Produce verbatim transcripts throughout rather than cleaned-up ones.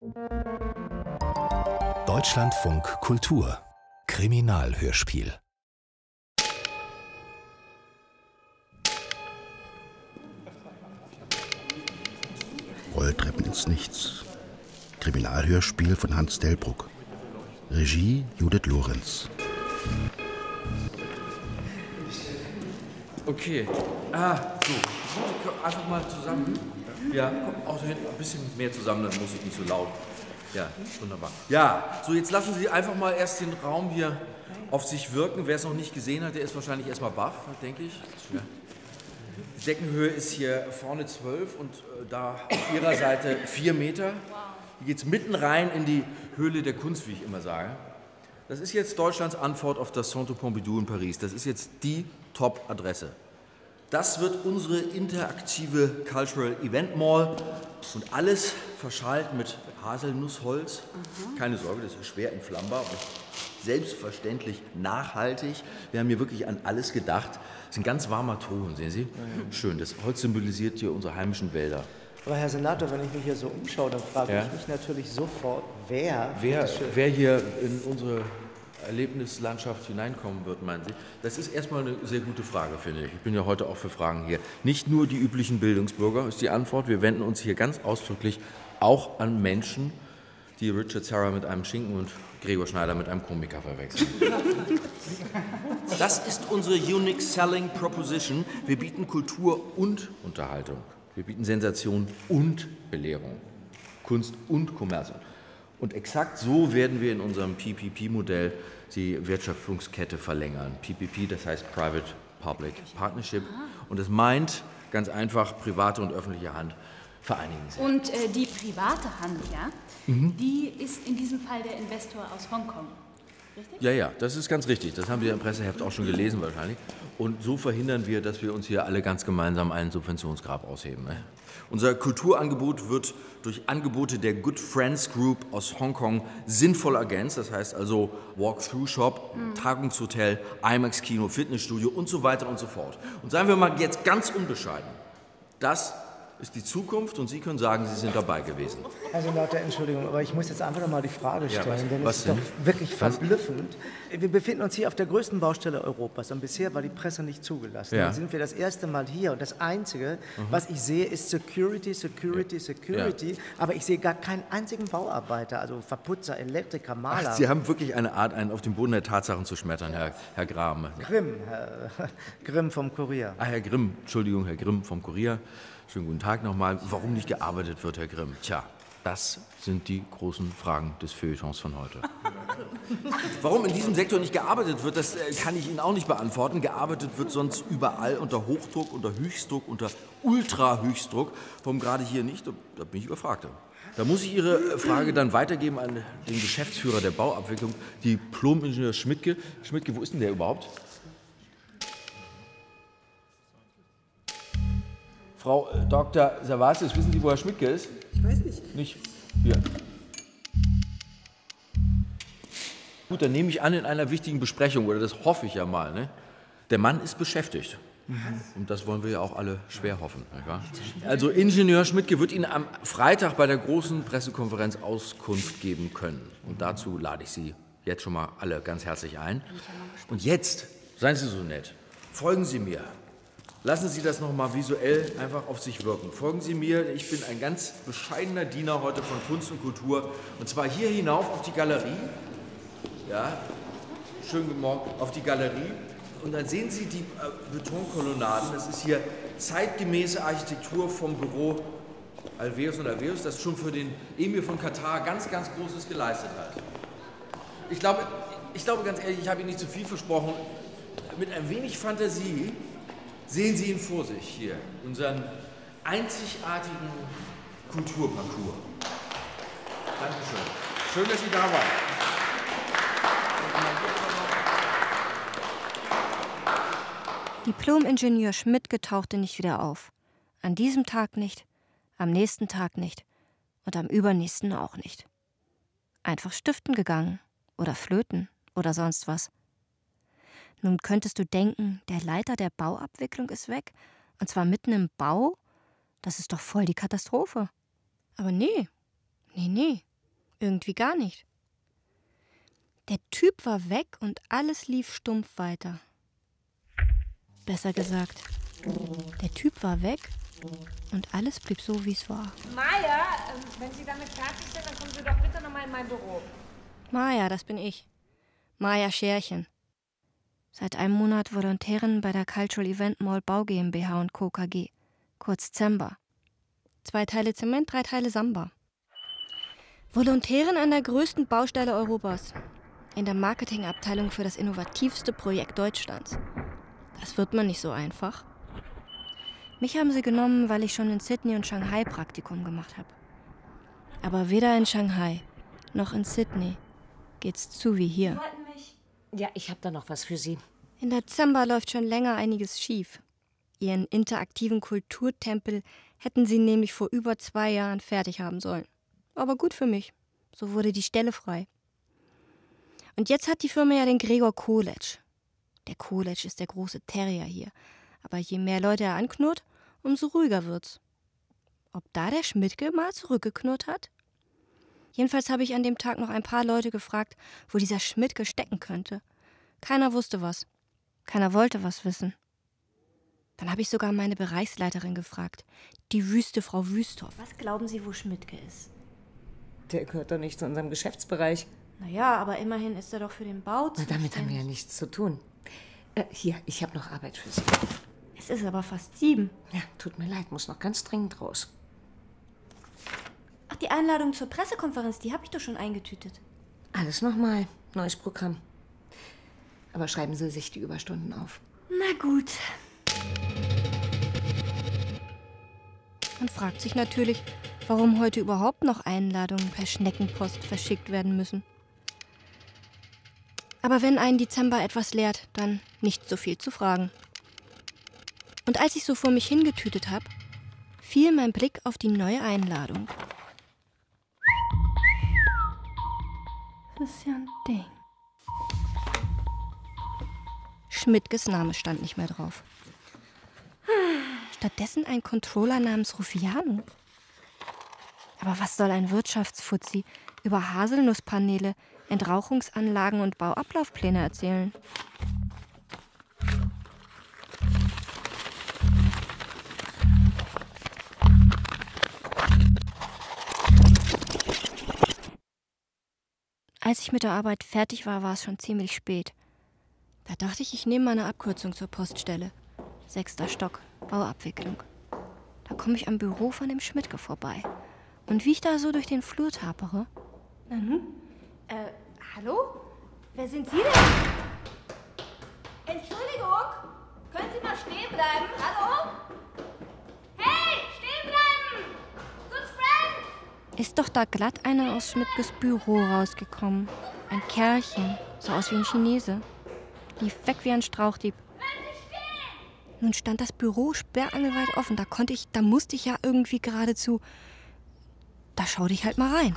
Deutschlandfunk Kultur Kriminalhörspiel. Rolltreppen ins Nichts. Kriminalhörspiel von Hans Delbrück. Regie Judith Lorenz. Okay. Ah, so. Einfach mal zusammen. Ja, komm, auch hinten ein bisschen mehr zusammen, dann muss ich nicht so laut. Ja, wunderbar. Ja, so jetzt lassen Sie einfach mal erst den Raum hier auf sich wirken. Wer es noch nicht gesehen hat, der ist wahrscheinlich erstmal baff, denke ich. Ja. Die Deckenhöhe ist hier vorne zwölf und äh, da auf Ihrer Seite vier Meter. Hier geht es mitten rein in die Höhle der Kunst, wie ich immer sage. Das ist jetzt Deutschlands Antwort auf das Centre Pompidou in Paris. Das ist jetzt die Top-Adresse. Das wird unsere interaktive Cultural Event Mall und alles verschalt mit Haselnussholz. Mhm. Keine Sorge, das ist schwer entflammbar und selbstverständlich nachhaltig. Wir haben hier wirklich an alles gedacht. Das ist ein ganz warmer Ton, sehen Sie? Mhm. Schön, das Holz symbolisiert hier unsere heimischen Wälder. Aber Herr Senator, wenn ich mich hier so umschaue, dann frage ja? ich mich natürlich sofort, wer... Wer, wer hier in unsere Erlebnislandschaft hineinkommen wird, meinen Sie? Das ist erstmal eine sehr gute Frage, finde ich. Ich bin ja heute auch für Fragen hier. Nicht nur die üblichen Bildungsbürger ist die Antwort. Wir wenden uns hier ganz ausdrücklich auch an Menschen, die Richard Serra mit einem Schinken und Gregor Schneider mit einem Komiker verwechseln. Das ist unsere Unique Selling Proposition. Wir bieten Kultur und Unterhaltung. Wir bieten Sensation und Belehrung. Kunst und Kommerz. Und exakt so werden wir in unserem P P P-Modell die Wertschöpfungskette verlängern. P P P, das heißt Private-Public Partnership. Und es meint ganz einfach, private und öffentliche Hand vereinigen sich. Und äh, die private Hand, ja, mhm. die ist in diesem Fall der Investor aus Hongkong. Richtig? Ja, ja, das ist ganz richtig. Das haben Sie im Presseheft auch schon gelesen wahrscheinlich. Und so verhindern wir, dass wir uns hier alle ganz gemeinsam einen Subventionsgrab ausheben. Ne? Unser Kulturangebot wird durch Angebote der Good Friends Group aus Hongkong sinnvoll ergänzt. Das heißt also Walk-Through-Shop, mhm. Tagungshotel, IMAX-Kino, Fitnessstudio und so weiter und so fort. Und sagen wir mal jetzt ganz unbescheiden, das ist die Zukunft und Sie können sagen, Sie sind dabei gewesen. Herr Senator, Entschuldigung, aber ich muss jetzt einfach noch mal die Frage stellen, ja, was, denn was es ist denn? doch wirklich was? verblüffend. Wir befinden uns hier auf der größten Baustelle Europas und bisher war die Presse nicht zugelassen. Ja. Dann sind wir das erste Mal hier und das Einzige, mhm. was ich sehe, ist Security, Security, Security, ja. aber ich sehe gar keinen einzigen Bauarbeiter, also Verputzer, Elektriker, Maler. Ach, Sie haben wirklich eine Art, einen auf den Boden der Tatsachen zu schmettern, Herr, Herr Graham. Grimm, Herr Grimm vom Kurier. Ah, Herr Grimm, Entschuldigung, Herr Grimm vom Kurier. Schönen guten Tag nochmal. Warum nicht gearbeitet wird, Herr Grimm? Tja, das sind die großen Fragen des Feuilletons von heute. Warum in diesem Sektor nicht gearbeitet wird, das kann ich Ihnen auch nicht beantworten. Gearbeitet wird sonst überall unter Hochdruck, unter Höchstdruck, unter Ultra-Höchstdruck. Warum gerade hier nicht? Da bin ich überfragt. Da muss ich Ihre Frage dann weitergeben an den Geschäftsführer der Bauabwicklung, Diplom-Ingenieur Schmidtke. Schmidtke, wo ist denn der überhaupt? Frau äh, Doktor Savasius, wissen Sie, wo Herr Schmidtke ist? Ich weiß nicht. Nicht? Hier. Gut, dann nehme ich an, in einer wichtigen Besprechung, oder das hoffe ich ja mal. Ne? Der Mann ist beschäftigt. Mhm. Und das wollen wir ja auch alle schwer hoffen. Nicht wahr? Also Ingenieur Schmidtke wird Ihnen am Freitag bei der großen Pressekonferenz Auskunft geben können. Und dazu lade ich Sie jetzt schon mal alle ganz herzlich ein. Und jetzt, seien Sie so nett, folgen Sie mir. Lassen Sie das noch mal visuell einfach auf sich wirken. Folgen Sie mir, ich bin ein ganz bescheidener Diener heute von Kunst und Kultur. Und zwar hier hinauf auf die Galerie. Ja, schönen guten Morgen, auf die Galerie. Und dann sehen Sie die äh, Betonkolonnaden. Das ist hier zeitgemäße Architektur vom Büro Alveus und Alveus, das schon für den Emir von Katar ganz, ganz Großes geleistet hat. Ich glaube, ich glaube ganz ehrlich, ich habe Ihnen nicht zu viel versprochen. Mit ein wenig Fantasie sehen Sie ihn vor sich hier, unseren einzigartigen Kulturparcours. Dankeschön. Schön, dass Sie da waren. Diplom-Ingenieur Schmidtke tauchte nicht wieder auf. An diesem Tag nicht, am nächsten Tag nicht und am übernächsten auch nicht. Einfach stiften gegangen oder flöten oder sonst was. Nun könntest du denken, der Leiter der Bauabwicklung ist weg, und zwar mitten im Bau? Das ist doch voll die Katastrophe. Aber nee, nee, nee, Irgendwie gar nicht. Der Typ war weg und alles lief stumpf weiter. Besser gesagt, der Typ war weg und alles blieb so, wie es war. Maja, ähm, wenn Sie damit fertig sind, dann kommen Sie doch bitte nochmal in mein Büro. Maja, das bin ich. Maja Scherchen. Seit einem Monat Volontärin bei der Cultural Event Mall Bau GmbH und Co. K G, kurz Zemba. Zwei Teile Zement, drei Teile Samba. Volontärin an der größten Baustelle Europas. In der Marketingabteilung für das innovativste Projekt Deutschlands. Das wird man nicht so einfach. Mich haben sie genommen, weil ich schon in Sydney und Shanghai Praktikum gemacht habe. Aber weder in Shanghai noch in Sydney geht's zu wie hier. Ja, ich habe da noch was für Sie. In der Zemba läuft schon länger einiges schief. Ihren interaktiven Kulturtempel hätten sie nämlich vor über zwei Jahren fertig haben sollen. Aber gut für mich. So wurde die Stelle frei. Und jetzt hat die Firma ja den Gregor Koletsch. Der Koletsch ist der große Terrier hier. Aber je mehr Leute er anknurrt, umso ruhiger wird's. Ob da der Schmidtke mal zurückgeknurrt hat? Jedenfalls habe ich an dem Tag noch ein paar Leute gefragt, wo dieser Schmidtke stecken könnte. Keiner wusste was. Keiner wollte was wissen. Dann habe ich sogar meine Bereichsleiterin gefragt, die wüste Frau Wüsthoff. Was glauben Sie, wo Schmidtke ist? Der gehört doch nicht zu unserem Geschäftsbereich. Naja, aber immerhin ist er doch für den Bau zuständig. Damit haben wir ja nichts zu tun. Äh, hier, ich habe noch Arbeit für Sie. Es ist aber fast sieben. Ja, tut mir leid, muss noch ganz dringend raus. Ach, die Einladung zur Pressekonferenz, die habe ich doch schon eingetütet. Alles nochmal, neues Programm. Aber schreiben Sie sich die Überstunden auf. Na gut. Man fragt sich natürlich, warum heute überhaupt noch Einladungen per Schneckenpost verschickt werden müssen. Aber wenn einen Dezember etwas lehrt, dann nicht so viel zu fragen. Und als ich so vor mich hingetütet habe, fiel mein Blick auf die neue Einladung. Das ist ja ein Ding. Schmidtkes Name stand nicht mehr drauf. Stattdessen ein Controller namens Ruffiano. Aber was soll ein Wirtschaftsfuzzi über Haselnusspaneele, Entrauchungsanlagen und Bauablaufpläne erzählen? Als ich mit der Arbeit fertig war, war es schon ziemlich spät. Da dachte ich, ich nehme mal eine Abkürzung zur Poststelle. Sechster Stock, Bauabwicklung. Da komme ich am Büro von dem Schmidtke vorbei. Und wie ich da so durch den Flur tapere... Na nun? Äh, hallo? Wer sind Sie denn? Entschuldigung, können Sie mal stehen bleiben? Hallo? Hey, stehen bleiben! Good friend! Ist doch da glatt einer aus Schmidtkes Büro rausgekommen. Ein Kerlchen, so aus wie ein Chinese. Lief weg wie ein Strauchdieb. Nun stand das Büro sperrangelweit offen. Da konnte ich, da musste ich ja irgendwie geradezu... Da schaute ich halt mal rein.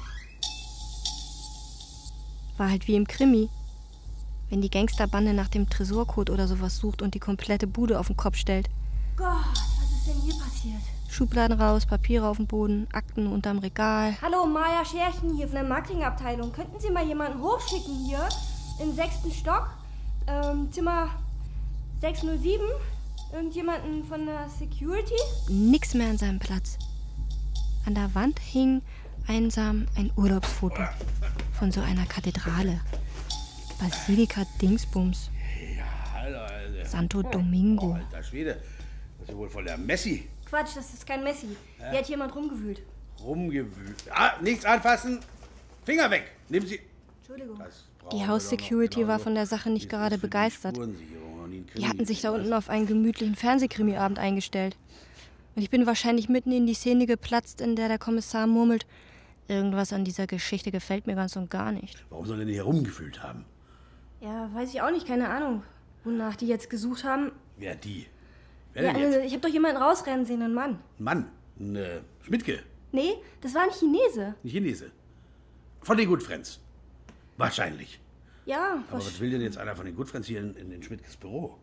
War halt wie im Krimi. Wenn die Gangsterbande nach dem Tresorcode oder sowas sucht und die komplette Bude auf den Kopf stellt. Gott, was ist denn hier passiert? Schubladen raus, Papiere auf dem Boden, Akten unterm Regal. Hallo, Maja Scherchen hier von der Marketingabteilung. Könnten Sie mal jemanden hochschicken hier? Im sechsten Stock? Ähm, Zimmer sechs null sieben? Irgendjemanden von der Security? Nix mehr an seinem Platz. An der Wand hing einsam ein Urlaubsfoto von so einer Kathedrale. Basilika Dingsbums. Ja, Alter. Santo Domingo. Oh, alter Schwede, das ist ja wohl voll der Messi. Quatsch, das ist kein Messi. Ja? Hier hat jemand rumgewühlt. Rumgewühlt. Ah, nichts anfassen. Finger weg. Nehmen Sie... Entschuldigung. Die House-Security war von der Sache nicht gerade begeistert. Die hatten sich da unten auf einen gemütlichen Fernsehkrimi-Abend eingestellt. Und ich bin wahrscheinlich mitten in die Szene geplatzt, in der der Kommissar murmelt, irgendwas an dieser Geschichte gefällt mir ganz und gar nicht. Warum soll er denn hier rumgefühlt haben? Ja, weiß ich auch nicht, keine Ahnung. Wonach die jetzt gesucht haben. Wer die? Wer Ja, denn jetzt? also, ich habe doch jemanden rausrennen sehen, einen Mann. Ein Mann? Ein äh, Schmidtke? Nee, das war ein Chinese. Ein Chinese? Von den Good Friends? Wahrscheinlich. Ja, Aber was will denn jetzt einer von den Good Friends hier in, in, in Schmidtkes Büro?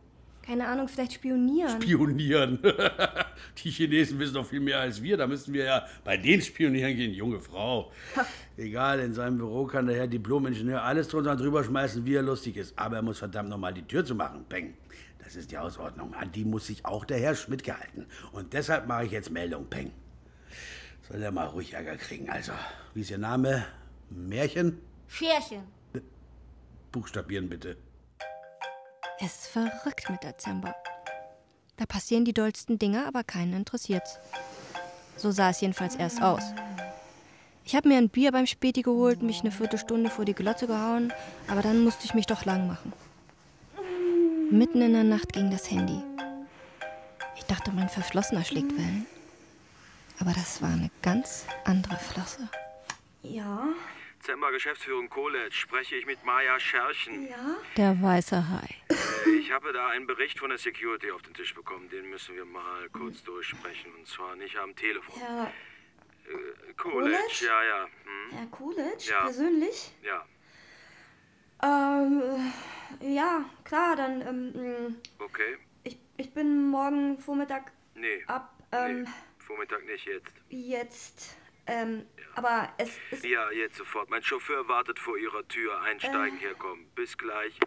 Keine Ahnung, vielleicht spionieren. Spionieren? Die Chinesen wissen doch viel mehr als wir. Da müssen wir ja bei denen spionieren gehen, junge Frau. Egal, in seinem Büro kann der Herr Diplom-Ingenieur alles drunter und drüber schmeißen, wie er lustig ist. Aber er muss verdammt nochmal die Tür zu machen. Peng. Das ist die Hausordnung. An die muss sich auch der Herr Schmidt gehalten. Und deshalb mache ich jetzt Meldung. Peng. Soll er mal ruhig Ärger kriegen. Also, wie ist Ihr Name? Märchen? Scherchen. Buchstabieren bitte. Es ist verrückt mit Dezember. Da passieren die dollsten Dinge, aber keinen interessiert's. So sah es jedenfalls erst aus. Ich habe mir ein Bier beim Späti geholt, mich eine Viertelstunde vor die Glotze gehauen, aber dann musste ich mich doch lang machen. Mitten in der Nacht ging das Handy. Ich dachte, mein Verschlossener schlägt Wellen. Aber das war eine ganz andere Flosse. Ja? Dezember Geschäftsführung College. Spreche ich mit Maja Scherchen? Ja? Der weiße Hai. Äh, ich habe da einen Bericht von der Security auf den Tisch bekommen. Den müssen wir mal kurz durchsprechen. Und zwar nicht am Telefon. Herr äh, College? Coolidge? Ja, ja. Hm? Herr Coolidge? Ja. Persönlich? Ja. Ähm, ja, klar, dann, ähm, Okay. ich, ich bin morgen Vormittag Nee. ab, ähm, Nee. Vormittag nicht jetzt. jetzt, ähm, aber es ist... Ja, jetzt sofort. Mein Chauffeur wartet vor Ihrer Tür. Einsteigen, Äh. herkommen. Bis gleich.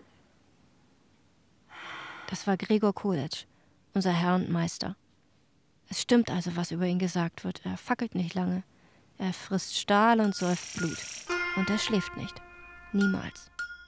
Das war Gregor Coolidge, unser Herr und Meister. Es stimmt also, was über ihn gesagt wird. Er fackelt nicht lange. Er frisst Stahl und säuft Blut. Und er schläft nicht. Niemals.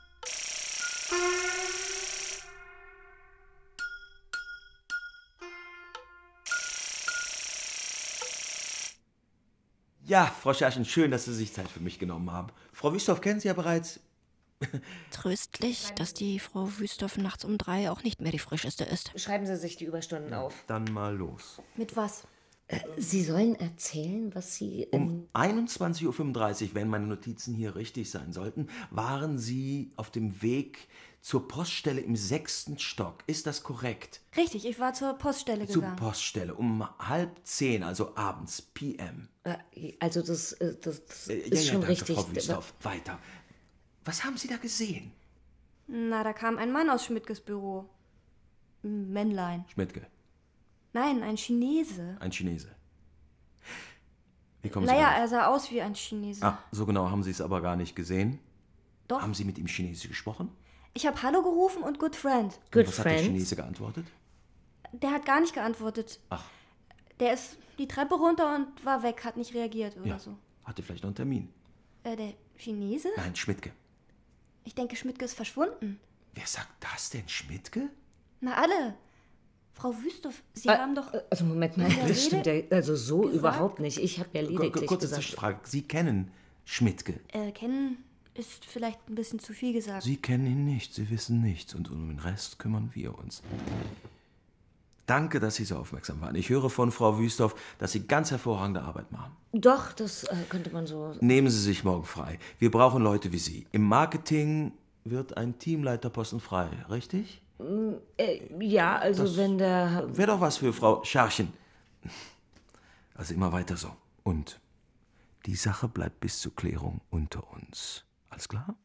Ja, Frau Scherchen, schön, dass Sie sich Zeit für mich genommen haben. Frau Wüsthoff kennen Sie ja bereits. Tröstlich, dass die Frau Wüsthoff nachts um drei auch nicht mehr die frischeste ist. Schreiben Sie sich die Überstunden auf. Dann mal los. Mit was? Äh, Sie sollen erzählen, was Sie... Um einundzwanzig Uhr fünfunddreißig, wenn meine Notizen hier richtig sein sollten, waren Sie auf dem Weg zur Poststelle im sechsten Stock. Ist das korrekt? Richtig, ich war zur Poststelle Zur gegangen. Poststelle um halb zehn, also abends, P M. Äh, also das, äh, das, das Äh, ist ja, schon ja, danke, richtig. Frau Wüsthoff. Weiter. Was haben Sie da gesehen? Na, da kam ein Mann aus Schmidtges Büro. Ein Männlein. Schmidtke, Nein, ein Chinese. ein Chinese. Wie kommen Naja, Sie er sah aus wie ein Chinese. darauf? Ah, so genau haben Sie es aber gar nicht gesehen. Doch. Haben Sie mit ihm Chinesisch gesprochen? Ich habe Hallo gerufen und Good Friend. Und was hat der Chinese geantwortet? Der hat gar nicht geantwortet. Ach. Der ist die Treppe runter und war weg, hat nicht reagiert oder Ja. so. Hatte vielleicht noch einen Termin. Äh, der Chinese? Nein, Schmidtke. Ich denke, Schmidtke ist verschwunden. Wer sagt das denn, Schmidtke? Na, alle. Frau Wüsthoff, Sie Äh, haben doch... Also Moment mal, in der das stimmt ja Rede also so gesagt? überhaupt nicht. Ich habe ja lediglich Kurze gesagt... Zwischenfrage. Sie kennen Schmidtke. Äh, kennen ist vielleicht ein bisschen zu viel gesagt. Sie kennen ihn nicht, Sie wissen nichts und um den Rest kümmern wir uns. Danke, dass Sie so aufmerksam waren. Ich höre von Frau Wüsthoff, dass Sie ganz hervorragende Arbeit machen. Doch, das äh, könnte man so... Nehmen Sie sich morgen frei. Wir brauchen Leute wie Sie. Im Marketing wird ein Teamleiterposten frei, richtig? Äh, ja, also Das wenn der... Wäre doch was für Frau Scharchen. Also immer weiter so. Und die Sache bleibt bis zur Klärung unter uns. Alles klar?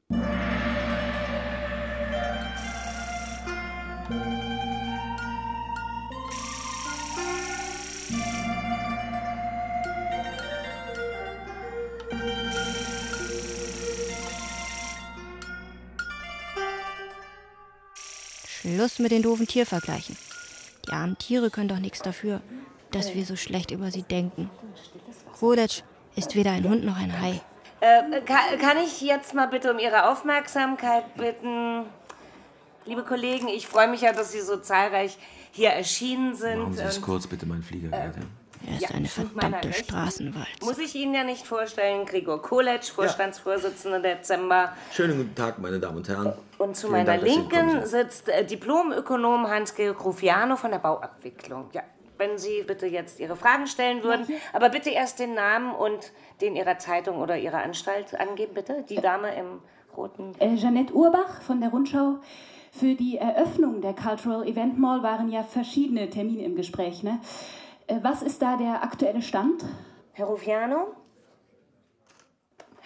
Schluss mit den doofen Tiervergleichen. Die armen Tiere können doch nichts dafür, dass wir so schlecht über sie denken. Coolidge ist weder ein Hund noch ein Hai. Äh, kann, kann ich jetzt mal bitte um Ihre Aufmerksamkeit bitten? Liebe Kollegen, ich freue mich ja, dass Sie so zahlreich hier erschienen sind. Machen Sie es und, kurz, bitte, mein Flieger. Äh, Er ist Ja, eine zu meiner verdammte Rechten Straßenwalz. Muss ich Ihnen ja nicht vorstellen, Gregor Coolidge, Vorstandsvorsitzender Dezember. Schönen guten Tag, meine Damen und Herren. Und zu Vielen meiner Dank, dass Sie gekommen Linken sind. sitzt äh, Diplomökonom Hans-Georg Rufiano von der Bauabwicklung. Ja, wenn Sie bitte jetzt Ihre Fragen stellen würden, aber bitte erst den Namen und den Ihrer Zeitung oder Ihrer Anstalt angeben, bitte. Die Dame im roten... Äh, Jeanette Urbach von der Rundschau. Für die Eröffnung der Cultural Event Mall waren ja verschiedene Termine im Gespräch, ne? Äh, was ist da der aktuelle Stand? Herr Rufiano?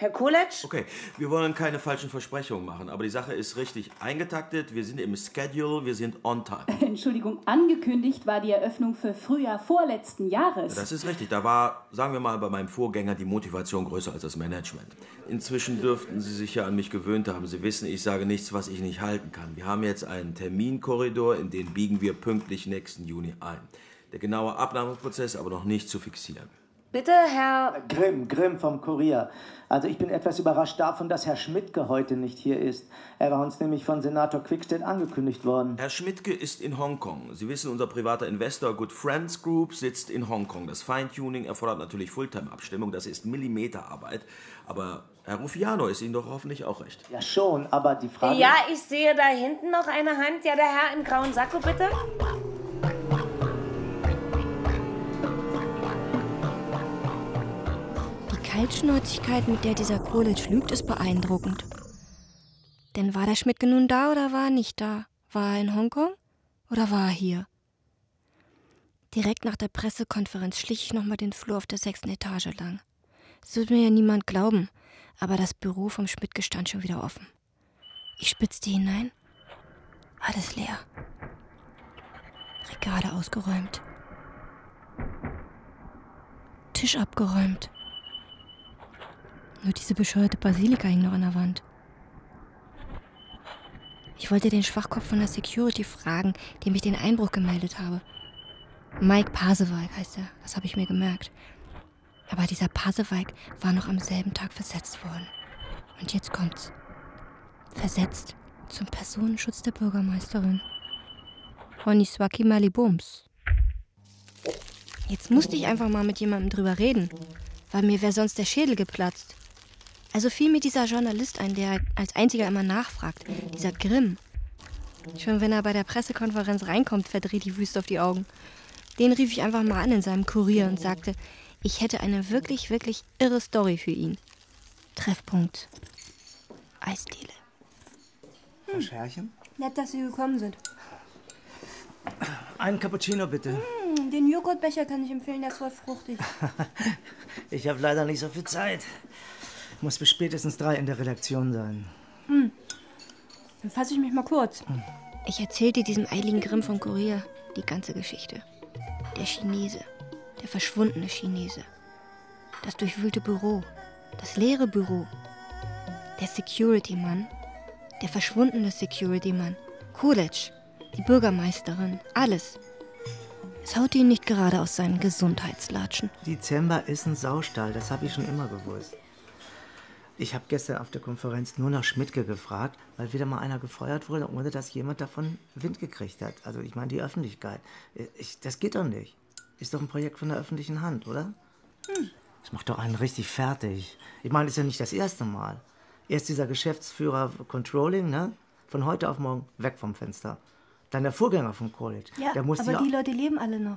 Herr Coolidge? Okay, wir wollen keine falschen Versprechungen machen, aber die Sache ist richtig eingetaktet. Wir sind im Schedule, wir sind on time. Entschuldigung, angekündigt war die Eröffnung für Frühjahr vorletzten Jahres. Das ist richtig. Da war, sagen wir mal, bei meinem Vorgänger die Motivation größer als das Management. Inzwischen dürften Sie sich ja an mich gewöhnt haben. Sie wissen, ich sage nichts, was ich nicht halten kann. Wir haben jetzt einen Terminkorridor, in den biegen wir pünktlich nächsten Juni ein. Der genaue Abnahmeprozess aber noch nicht zu fixieren. Bitte, Herr... Grimm, Grimm vom Kurier. Also ich bin etwas überrascht davon, dass Herr Schmidtke heute nicht hier ist. Er war uns nämlich von Senator Quickstead angekündigt worden. Herr Schmidtke ist in Hongkong. Sie wissen, unser privater Investor Good Friends Group sitzt in Hongkong. Das Feintuning erfordert natürlich Fulltime-Abstimmung. Das ist Millimeterarbeit. Aber Herr Ruffiano ist Ihnen doch hoffentlich auch recht. Ja schon, aber die Frage... Ja, ich sehe da hinten noch eine Hand. Ja, der Herr im grauen Sakko, bitte. Die Kaltschnäuzigkeit, mit der dieser Coolidge lügt, ist beeindruckend. Denn war der Schmidtke nun da oder war er nicht da? War er in Hongkong oder war er hier? Direkt nach der Pressekonferenz schlich ich nochmal den Flur auf der sechsten Etage lang. Es wird mir ja niemand glauben, aber das Büro vom Schmidtke stand schon wieder offen. Ich spitzte hinein. Alles leer. Regale ausgeräumt. Tisch abgeräumt. Nur diese bescheuerte Basilika hing noch an der Wand. Ich wollte den Schwachkopf von der Security fragen, dem ich den Einbruch gemeldet habe. Mike Pasewalk heißt er, das habe ich mir gemerkt. Aber dieser Pasewalk war noch am selben Tag versetzt worden. Und jetzt kommt's. Versetzt zum Personenschutz der Bürgermeisterin. Honiswaki Malibums. Jetzt musste ich einfach mal mit jemandem drüber reden, weil mir wäre sonst der Schädel geplatzt. Also fiel mir dieser Journalist ein, der als einziger immer nachfragt, dieser Grimm. Schon wenn er bei der Pressekonferenz reinkommt, verdreht die Wüste auf die Augen. Den rief ich einfach mal an in seinem Kurier und sagte, ich hätte eine wirklich, wirklich irre Story für ihn. Treffpunkt. Eisdiele. Hm. Scherchen? Nett, dass Sie gekommen sind. Einen Cappuccino, bitte. Hm, den Joghurtbecher kann ich empfehlen, der ist voll fruchtig. Ich habe leider nicht so viel Zeit. Muss bis spätestens drei in der Redaktion sein. Hm. Dann fasse ich mich mal kurz. Hm. Ich erzählte diesem eiligen Grimm vom Kurier die ganze Geschichte. Der Chinese, der verschwundene Chinese. Das durchwühlte Büro, das leere Büro. Der Security-Mann, der verschwundene Security-Mann. Coolidge, die Bürgermeisterin, alles. Es haute ihn nicht gerade aus seinen Gesundheitslatschen. Dezember ist ein Saustall, das habe ich schon immer gewusst. Ich habe gestern auf der Konferenz nur nach Schmidtke gefragt, weil wieder mal einer gefeuert wurde, ohne dass jemand davon Wind gekriegt hat. Also ich meine die Öffentlichkeit. Ich, das geht doch nicht. Ist doch ein Projekt von der öffentlichen Hand, oder? Hm. Das macht doch einen richtig fertig. Ich meine, das ist ja nicht das erste Mal. Erst dieser Geschäftsführer Controlling, ne? Von heute auf morgen weg vom Fenster. Dann der Vorgänger von Coolidge. Ja, der aber ja die Leute leben alle noch.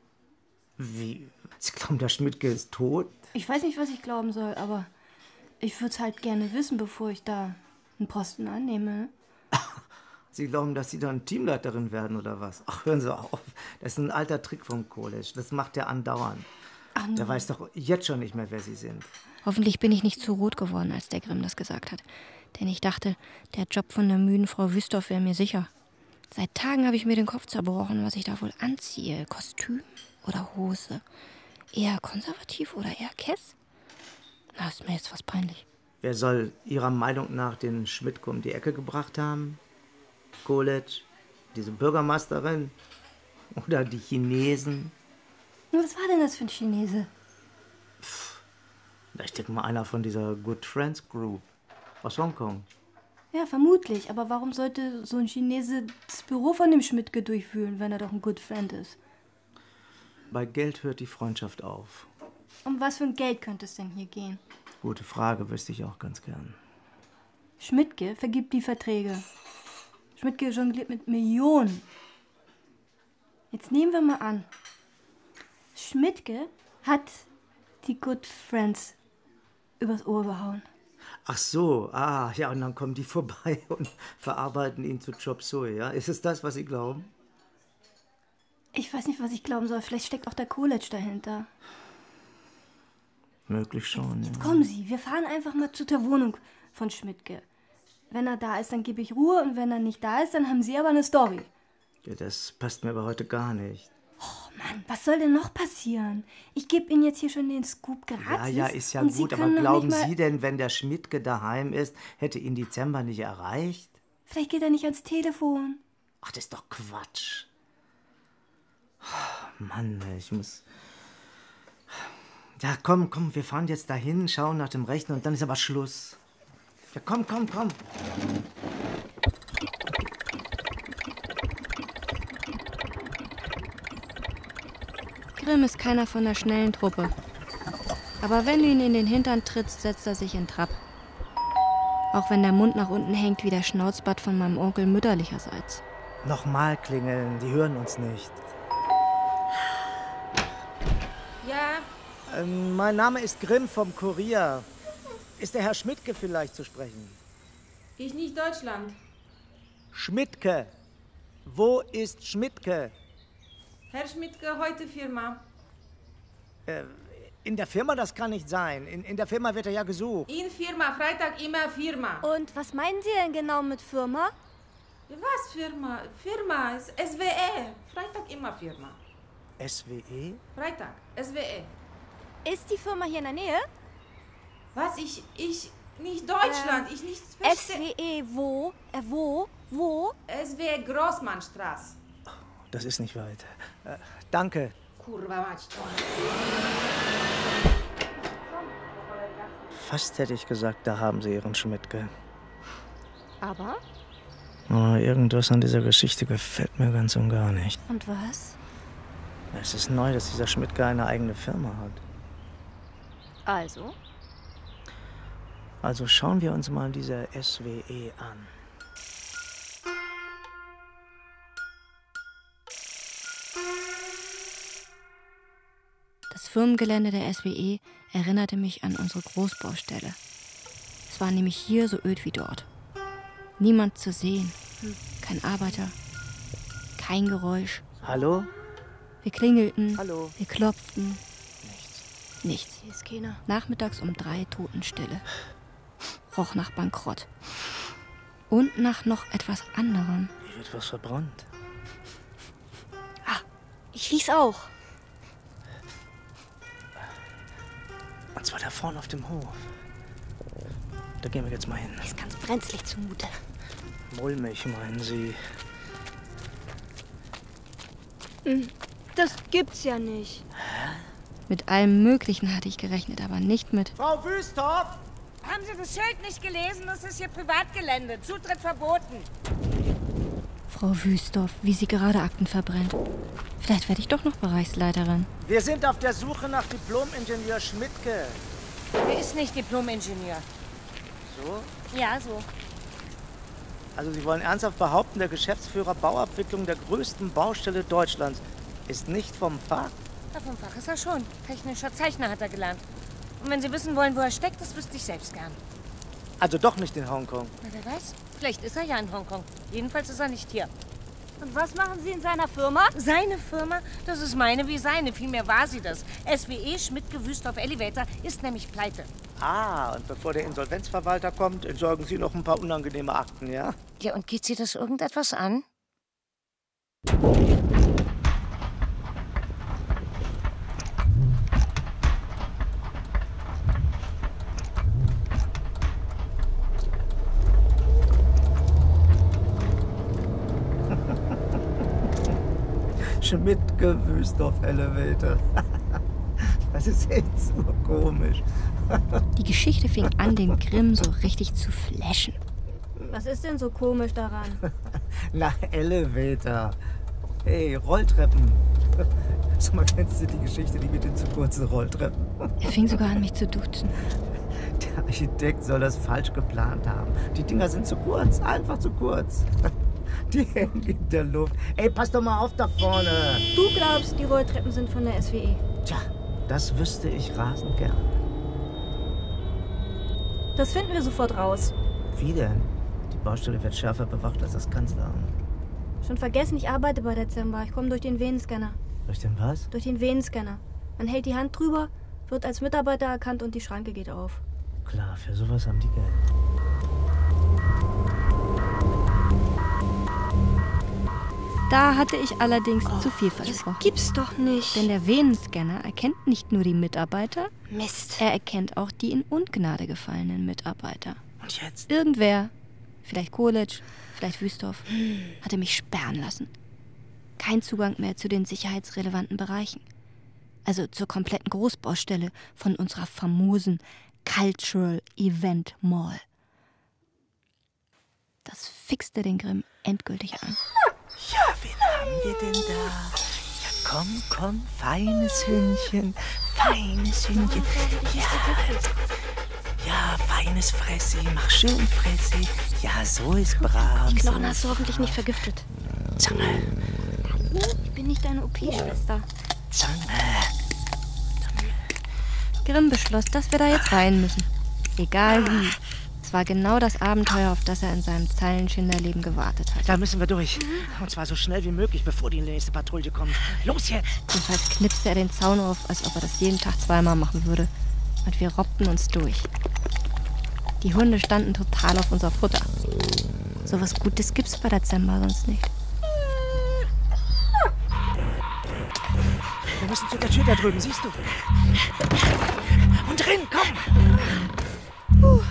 Wie? Sie glauben, der Schmidtke ist tot? Ich weiß nicht, was ich glauben soll, aber ich würde es halt gerne wissen, bevor ich da einen Posten annehme. Sie glauben, dass Sie dann Teamleiterin werden oder was? Ach, hören Sie auf. Das ist ein alter Trick vom Coolidge. Das macht er andauernd. Ach, der weiß doch jetzt schon nicht mehr, wer Sie sind. Hoffentlich bin ich nicht zu rot geworden, als der Grimm das gesagt hat. Denn ich dachte, der Job von der müden Frau Wüstorf wäre mir sicher. Seit Tagen habe ich mir den Kopf zerbrochen, was ich da wohl anziehe. Kostüm oder Hose? Eher konservativ oder eher Kess? Na, ist mir jetzt fast peinlich. Wer soll Ihrer Meinung nach den Schmidtke um die Ecke gebracht haben? Coolidge? Diese Bürgermeisterin? Oder die Chinesen? Was war denn das für ein Chinese? Pff, ich denke mal einer von dieser Good Friends Group aus Hongkong. Ja, vermutlich. Aber warum sollte so ein Chinese das Büro von dem Schmidtke durchwühlen, wenn er doch ein Good Friend ist? Bei Geld hört die Freundschaft auf. Um was für ein Geld könnte es denn hier gehen? Gute Frage, wüsste ich auch ganz gern. Schmidtke vergibt die Verträge. Schmidtke jongliert mit Millionen. Jetzt nehmen wir mal an, Schmidtke hat die Good Friends übers Ohr gehauen. Ach so, ah, ja, und dann kommen die vorbei und verarbeiten ihn zu Chop Suey, ja? Ist es das, was Sie glauben? Ich weiß nicht, was ich glauben soll. Vielleicht steckt auch der Coolidge dahinter. Möglich schon, ja. Kommen Sie, wir fahren einfach mal zu der Wohnung von Schmidtke. Wenn er da ist, dann gebe ich Ruhe und wenn er nicht da ist, dann haben Sie aber eine Story. Ja, das passt mir aber heute gar nicht. Oh Mann, was soll denn noch passieren? Ich gebe Ihnen jetzt hier schon den Scoop gratis. Ja, ja, ist ja und gut, Sie aber können noch glauben nicht mal- Sie denn, wenn der Schmidtke daheim ist, hätte ihn Dezember nicht erreicht? Vielleicht geht er nicht ans Telefon. Ach, das ist doch Quatsch. Oh, Mann, ich muss... Ja, komm, komm, wir fahren jetzt dahin, schauen nach dem Rechner und dann ist aber Schluss. Ja, komm, komm, komm. Grimm ist keiner von der schnellen Truppe. Aber wenn du ihn in den Hintern trittst, setzt er sich in Trab. Auch wenn der Mund nach unten hängt wie der Schnauzbart von meinem Onkel mütterlicherseits. Nochmal klingeln, die hören uns nicht. Ja, Ähm, mein Name ist Grimm vom Kurier. Ist der Herr Schmidtke vielleicht zu sprechen? ich nicht Deutschland. Schmidtke. Wo ist Schmidtke? Herr Schmidtke, heute Firma. Äh, in der Firma, das kann nicht sein. In, in der Firma wird er ja gesucht. In Firma, Freitag immer Firma. Und was meinen Sie denn genau mit Firma? Was Firma? Firma, ist S W E. Freitag immer Firma. S W E? Freitag, S W E. Ist die Firma hier in der Nähe? Was? Ich, ich, nicht Deutschland, Ähm, ich nicht S W E, wo? Äh, wo? Wo? S W E Großmannstraße. Das ist nicht weit. Äh, danke. Kurwa mać. Fast hätte ich gesagt, da haben Sie Ihren Schmidtke. Aber? Aber irgendwas an dieser Geschichte gefällt mir ganz und gar nicht. Und was? Es ist neu, dass dieser Schmidtke eine eigene Firma hat. Also? Also schauen wir uns mal diese S W E an. Das Firmengelände der S W E erinnerte mich an unsere Großbaustelle. Es war nämlich hier so öd wie dort. Niemand zu sehen, kein Arbeiter, kein Geräusch. Hallo? Wir klingelten, Hallo? wir klopften. Nichts. Nichts. Hier ist keiner. Nachmittags um drei Totenstille. Roch nach Bankrott. Und nach noch etwas anderem. Hier wird was verbrannt. Ah, ich riech's auch. Und zwar da vorne auf dem Hof. Da gehen wir jetzt mal hin. Mir ist ganz brenzlig zumute. Mulmig, meinen Sie? Das gibt's ja nicht. Mit allem Möglichen hatte ich gerechnet, aber nicht mit... Frau Wüsthoff! Haben Sie das Schild nicht gelesen? Das ist hier Privatgelände. Zutritt verboten. Frau Wüsthoff, wie sie gerade Akten verbrennt. Vielleicht werde ich doch noch Bereichsleiterin. Wir sind auf der Suche nach Diplom-Ingenieur Schmidtke. Er ist nicht Diplom-Ingenieur. So? Ja, so. Also Sie wollen ernsthaft behaupten, der Geschäftsführer Bauabwicklung der größten Baustelle Deutschlands ist nicht vom Fach? Ja, vom Fach ist er schon. Technischer Zeichner hat er gelernt. Und wenn Sie wissen wollen, wo er steckt, das wüsste ich selbst gern. Also doch nicht in Hongkong. Na, wer weiß? Vielleicht ist er ja in Hongkong. Jedenfalls ist er nicht hier. Und was machen Sie in seiner Firma? Seine Firma? Das ist meine wie seine. Vielmehr war sie das. S W E Schmidtke Wüsthoff Elevator ist nämlich pleite. Ah, und bevor der Insolvenzverwalter kommt, entsorgen Sie noch ein paar unangenehme Akten, ja? Ja, und geht Sie das irgendetwas an? Schmidtke Wüsthoff Elevator. Das ist echt so komisch. Die Geschichte fing an, den Grimm so richtig zu flashen. Was ist denn so komisch daran? Na, Elevator. Hey, Rolltreppen. Sag mal, kennst du die Geschichte, die mit den zu kurzen Rolltreppen? Er fing sogar an, mich zu duzen. Der Architekt soll das falsch geplant haben. Die Dinger sind zu kurz, einfach zu kurz. Die hängen in der Luft. Ey, pass doch mal auf da vorne. Du glaubst, die Rolltreppen sind von der S W E? Tja, das wüsste ich rasend gern. Das finden wir sofort raus. Wie denn? Die Baustelle wird schärfer bewacht als das Kanzleramt. Schon vergessen, ich arbeite bei der Zimba. Ich komme durch den Venenscanner. Durch den was? Durch den Venenscanner. Man hält die Hand drüber, wird als Mitarbeiter erkannt und die Schranke geht auf. Klar, für sowas haben die Geld. Da hatte ich allerdings oh, zu viel versprochen. Das gibt's doch nicht. Denn der Venenscanner erkennt nicht nur die Mitarbeiter, Mist. Er erkennt auch die in Ungnade gefallenen Mitarbeiter. Und jetzt? Irgendwer, vielleicht Kolic, vielleicht Wüsthoff, hm. hatte mich sperren lassen. Kein Zugang mehr zu den sicherheitsrelevanten Bereichen. Also zur kompletten Großbaustelle von unserer famosen Cultural Event Mall. Das fixte den Grimm endgültig an. Ja, wen haben wir denn da? Ja, komm, komm, feines Hündchen, feines Hündchen. Ja, ja, feines Fressi, mach schön Fressi. Ja, so ist brav. Die Knochen hast du hoffentlich nicht vergiftet. Zange. Ich bin nicht deine O P-Schwester. Zange. Grimm beschloss, dass wir da jetzt rein müssen. Egal wie. Es war genau das Abenteuer, auf das er in seinem Zeilenschinderleben gewartet hat. Da müssen wir durch. Und zwar so schnell wie möglich, bevor die nächste Patrouille kommt. Los jetzt! Jedenfalls knipste er den Zaun auf, als ob er das jeden Tag zweimal machen würde. Und wir robbten uns durch. Die Hunde standen total auf unser Futter. So was Gutes gibt's bei der Zemba sonst nicht. Wir müssen zu der Tür da drüben, siehst du? Und drin, komm! Uh.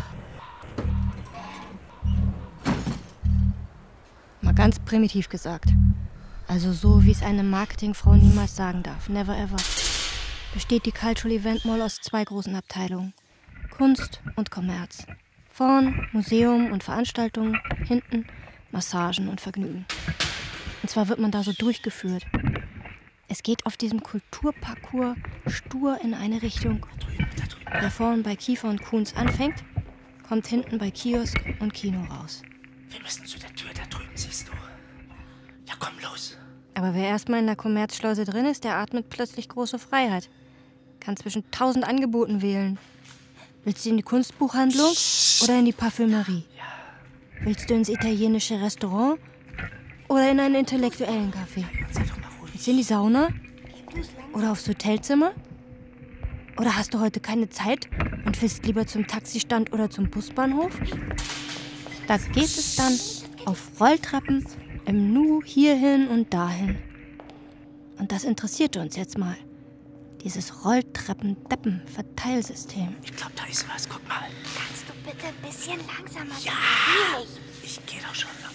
Mal ganz primitiv gesagt. Also so, wie es eine Marketingfrau niemals sagen darf. Never ever. Besteht die Cultural Event Mall aus zwei großen Abteilungen. Kunst und Kommerz. Vorn Museum und Veranstaltungen, hinten Massagen und Vergnügen. Und zwar wird man da so durchgeführt. Es geht auf diesem Kulturparcours stur in eine Richtung. Wer vorn bei Kiefer und Kuhns anfängt, kommt hinten bei Kiosk und Kino raus. Wir müssen zu der Tür da drüben, siehst du. Ja, komm, los. Aber wer erstmal in der Kommerzschleuse drin ist, der atmet plötzlich große Freiheit. Kann zwischen tausend Angeboten wählen. Willst du in die Kunstbuchhandlung oder in die Parfümerie? Ja. Willst du ins italienische Restaurant oder in einen intellektuellen Café? Sei doch mal ruhig. Willst du in die Sauna? Oder aufs Hotelzimmer? Oder hast du heute keine Zeit und willst lieber zum Taxistand oder zum Busbahnhof? Da geht es dann auf Rolltreppen im Nu hierhin und dahin. Und das interessierte uns jetzt mal. Dieses Rolltreppen-Deppen-Verteilsystem. Ich glaube, da ist was. Guck mal. Kannst du bitte ein bisschen langsamer sein? Ja, ich gehe doch schon langsam.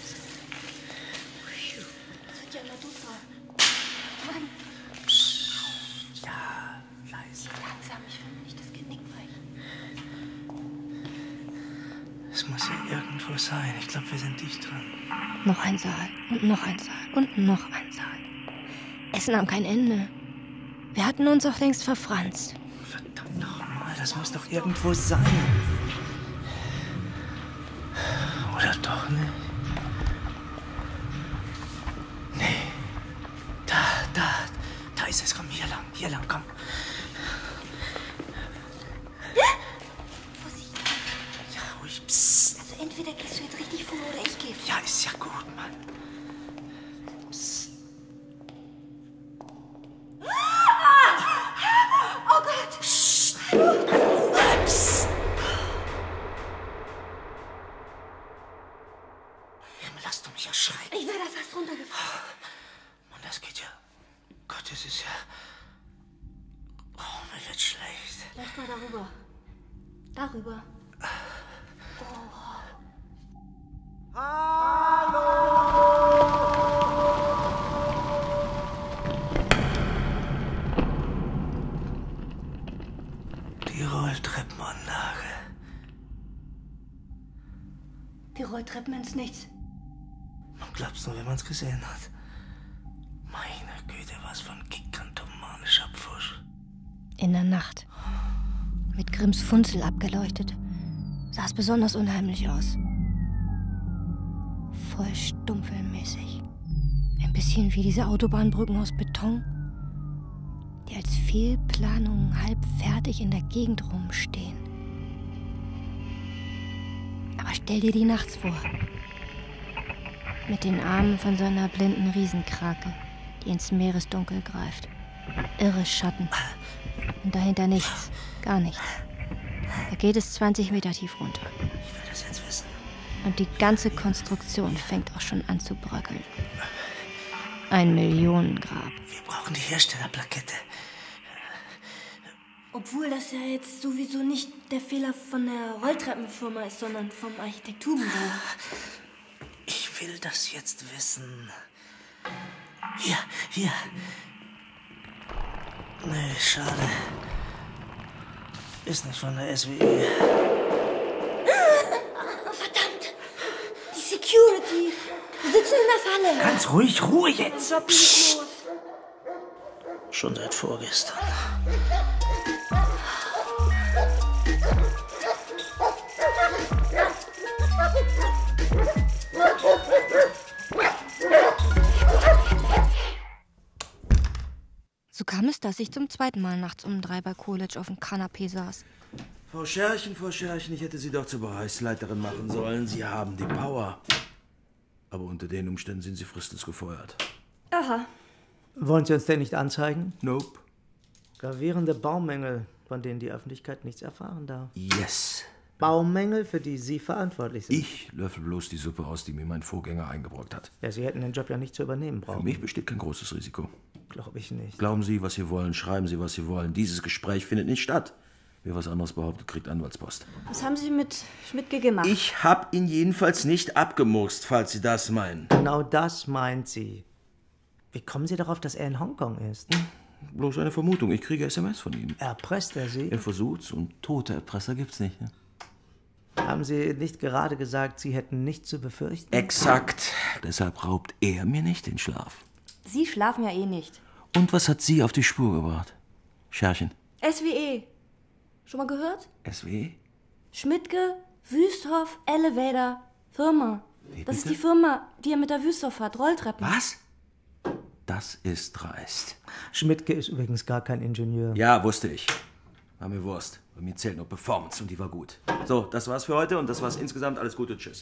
Das wird ja immer duster. Mann. Ja, leise. Langsam, ich will mir nicht das Genick brechen. Es muss hier irgendwo sein. Ich glaube, wir sind dicht dran. Noch ein Saal und noch ein Saal und noch ein Saal. Es nahm kein Ende. Wir hatten uns auch längst verfranst. Verdammt nochmal, das muss doch irgendwo sein. Oder doch nicht? Nee. Da, da, da ist es. Komm, hier lang, hier lang, komm. Vorsicht. Ja, ruhig, psst. Also entweder gehst du jetzt richtig vor oder ich gehe vor. Ja, ist ja gut, Mann. Psst. Oh Gott! Psst. Psst. Himmel, lass du mich erschrecken. Ich wäre da fast runtergefallen. Mann, das geht ja... Gott, das ist ja... Oh, mir wird schlecht. Lass mal darüber. Darüber. Oh. Hallo! Die Rolltreppenanlage. Die Rolltreppen ins Nichts. Man glaubt's nur, wenn man's gesehen hat. Meine Güte, was für ein gigantomanischer Pfusch. In der Nacht. Mit Grimms Funzel abgeleuchtet. Sah es besonders unheimlich aus. Voll stumpfelmäßig. Ein bisschen wie diese Autobahnbrücken aus Beton, die als Fehlplanungen halb fertig in der Gegend rumstehen. Aber stell dir die nachts vor. Mit den Armen von so einer blinden Riesenkrake, die ins Meeresdunkel greift. Irre Schatten. Und dahinter nichts, gar nichts. Da geht es zwanzig Meter tief runter. Ich will das jetzt wissen. Und die ganze Konstruktion fängt auch schon an zu bröckeln. Ein Millionengrab. Wir brauchen die Herstellerplakette. Obwohl das ja jetzt sowieso nicht der Fehler von der Rolltreppenfirma ist, sondern vom Architekturbüro. Ich will das jetzt wissen. Hier, hier. Nee, schade. Ist nicht von der S W E. Verdammt! Die Security! Wir sitzen in der Falle! Ganz ruhig, Ruhe jetzt! Job nicht los. Schon seit vorgestern. So kam es, dass ich zum zweiten Mal nachts um drei bei Coolidge auf dem Kanapee saß. Frau Scherchen, Frau Scherchen, ich hätte Sie doch zur Bereichsleiterin machen sollen. Sie haben die Power. Aber unter den Umständen sind Sie fristens gefeuert. Aha. Wollen Sie uns denn nicht anzeigen? Nope. Gravierende Baumängel, von denen die Öffentlichkeit nichts erfahren darf. Yes. Baumängel, für die Sie verantwortlich sind. Ich löffel bloß die Suppe aus, die mir mein Vorgänger eingebrockt hat. Ja, Sie hätten den Job ja nicht zu übernehmen brauchen. Für mich besteht kein großes Risiko. Glaube ich nicht. Glauben Sie, was Sie wollen, schreiben Sie, was Sie wollen. Dieses Gespräch findet nicht statt. Wer was anderes behauptet, kriegt Anwaltspost. Was haben Sie mit Schmidtke gemacht? Ich hab ihn jedenfalls nicht abgemurkst, falls Sie das meinen. Genau das meint sie. Wie kommen Sie darauf, dass er in Hongkong ist? Hm, bloß eine Vermutung. Ich kriege S M S von ihm. Erpresst er Sie? Er versucht's und tote Erpresser gibt's nicht. Ne? Haben Sie nicht gerade gesagt, Sie hätten nichts zu befürchten? Exakt. Deshalb raubt er mir nicht den Schlaf. Sie schlafen ja eh nicht. Und was hat Sie auf die Spur gebracht? Scherchen. S W E. Schon mal gehört? S W E? Schmidtke, Wüsthoff, Elevator, Firma. Wie Das ist bitte? die Firma, die er mit der Wüsthoff hat, Rolltreppen. Was? Das ist dreist. Schmidtke ist übrigens gar kein Ingenieur. Ja, wusste ich. War mir Wurst. Bei mir zählt nur Performance und die war gut. So, das war's für heute und das war's insgesamt. Alles Gute, tschüss.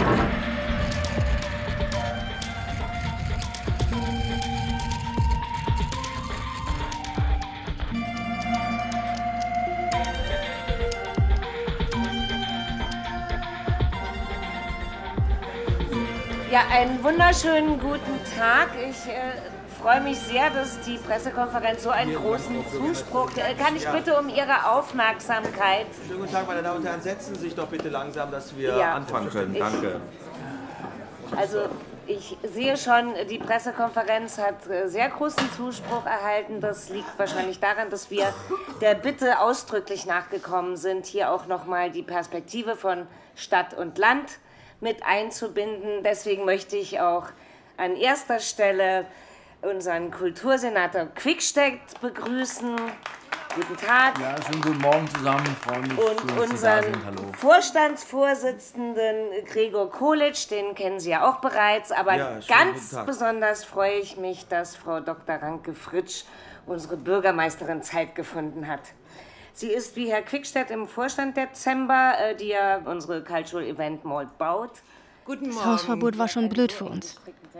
Ja, einen wunderschönen guten Tag. Ich äh, freue mich sehr, dass die Pressekonferenz so einen großen Zuspruch... Äh, kann ich bitte um Ihre Aufmerksamkeit... Schönen guten Tag, meine Damen und Herren. Setzen Sie sich doch bitte langsam, dass wir Ja. anfangen können. Ich- Danke. Also, ich sehe schon, die Pressekonferenz hat äh, sehr großen Zuspruch erhalten. Das liegt wahrscheinlich daran, dass wir der Bitte ausdrücklich nachgekommen sind, hier auch nochmal die Perspektive von Stadt und Land mit einzubinden. Deswegen möchte ich auch an erster Stelle unseren Kultursenator Quickstedt begrüßen. Guten Tag. Ja, schönen guten Morgen zusammen. Ich freue mich, schön, Und dass Sie da unseren sind. Hallo. Vorstandsvorsitzenden Gregor Coolidge, den kennen Sie ja auch bereits, aber Ja, schönen ganz guten Tag. besonders freue ich mich, dass Frau Doktor Ranke Fritsch, unsere Bürgermeisterin, Zeit gefunden hat. Sie ist wie Herr Quickstedt im Vorstand der Zemba, äh, die ja unsere Cultural Event Mall baut. Guten Das Hausverbot war schon blöd für uns.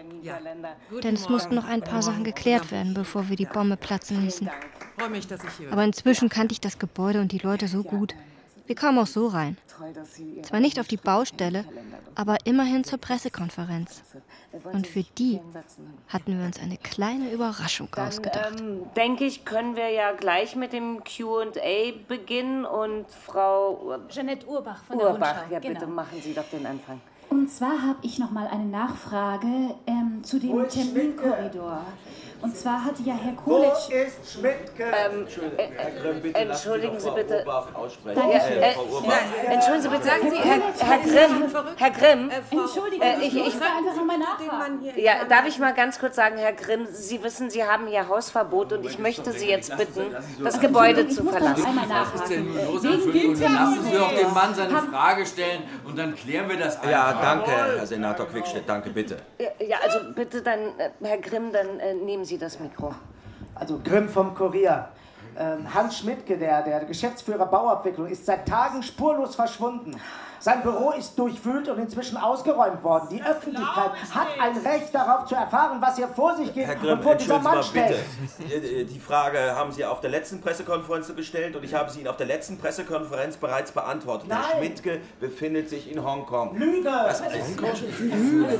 Denn es mussten noch ein paar Sachen geklärt werden, bevor wir die Bombe platzen ließen. Freue mich, dass ich hier bin. Aber inzwischen kannte ich das Gebäude und die Leute so gut. Wir kamen auch so rein. Zwar nicht auf die Baustelle, aber immerhin zur Pressekonferenz. Und für die hatten wir uns eine kleine Überraschung ausgedacht. Ähm, denke ich, können wir ja gleich mit dem Q und A beginnen und Frau Jeanette Urbach von der Urbach, Rundschau. ja bitte Genau. machen Sie doch den Anfang. Und zwar habe ich noch mal eine Nachfrage ähm, zu dem Terminkorridor. Und zwar hatte ja Herr Coolidge... Wo ist Schmidtke? Ähm, äh, Herr Grimm, bitte entschuldigen Sie bitte. Urbach aussprechen. Danke. Äh, Äh, Frau Urbach. nein, entschuldigen Sie bitte, Sagen Sie, Herr, Herr Herr Grimm, Herr Grimm, Entschuldigung, Äh, ich, ich- ich ich- muss einfach nochmal nachfragen. ja, darf ich mal ganz kurz sagen, Herr Grimm, Sie wissen, Sie haben hier Hausverbot und ich möchte Sie jetzt bitten, das Gebäude Ich zu muss das verlassen. einmal Was ist denn nachfragen. nun los? Wegen Entschuldigung, dann lassen Sie doch Wintermuseum. den Mann seine Haben- Frage stellen und dann klären wir das einfach. Ja, danke, Herr Senator Quickstedt. Danke, bitte. Ja, ja, also bitte dann, äh, Herr Grimm, dann äh, nehmen Sie das Mikro. Also Grimm vom Kurier. Ähm, Hans Schmidtke, der, der Geschäftsführer Bauabwicklung, ist seit Tagen spurlos verschwunden. Sein Büro ist durchwühlt und inzwischen ausgeräumt worden. Die Öffentlichkeit hat ein Recht darauf zu erfahren, was hier vor sich geht Herr Grimm, und wo dieser entschuldigen Mann Sie mal steht. bitte. Die Frage haben Sie auf der letzten Pressekonferenz gestellt und ich habe sie Ihnen auf der letzten Pressekonferenz bereits beantwortet. Nein. Herr Schmidtke befindet sich in Hongkong. Lüge! Was? Lüge!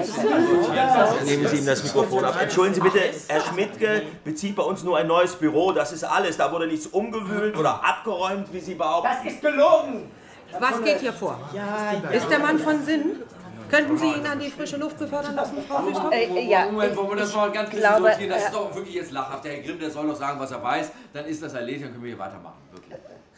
Nehmen Sie ihm das Mikrofon ab. Entschuldigen Sie bitte, Herr Schmidtke bezieht bei uns nur ein neues Büro. Das ist alles. Da wurde nichts umgewühlt oder abgeräumt, wie Sie behaupten. Das ist gelogen! Was geht hier vor? Ja, ja. Ist der Mann von Sinn? Könnten Sie ihn an die frische Luft befördern lassen, Frau Wüsthoff? Äh, ja, Moment, wollen wir das mal ganz bisschen glaube, sortieren? Das äh, ist doch wirklich jetzt lachhaft. Der Herr Grimm, der soll doch sagen, was er weiß. Dann ist das erledigt, dann können wir hier weitermachen. Wirklich.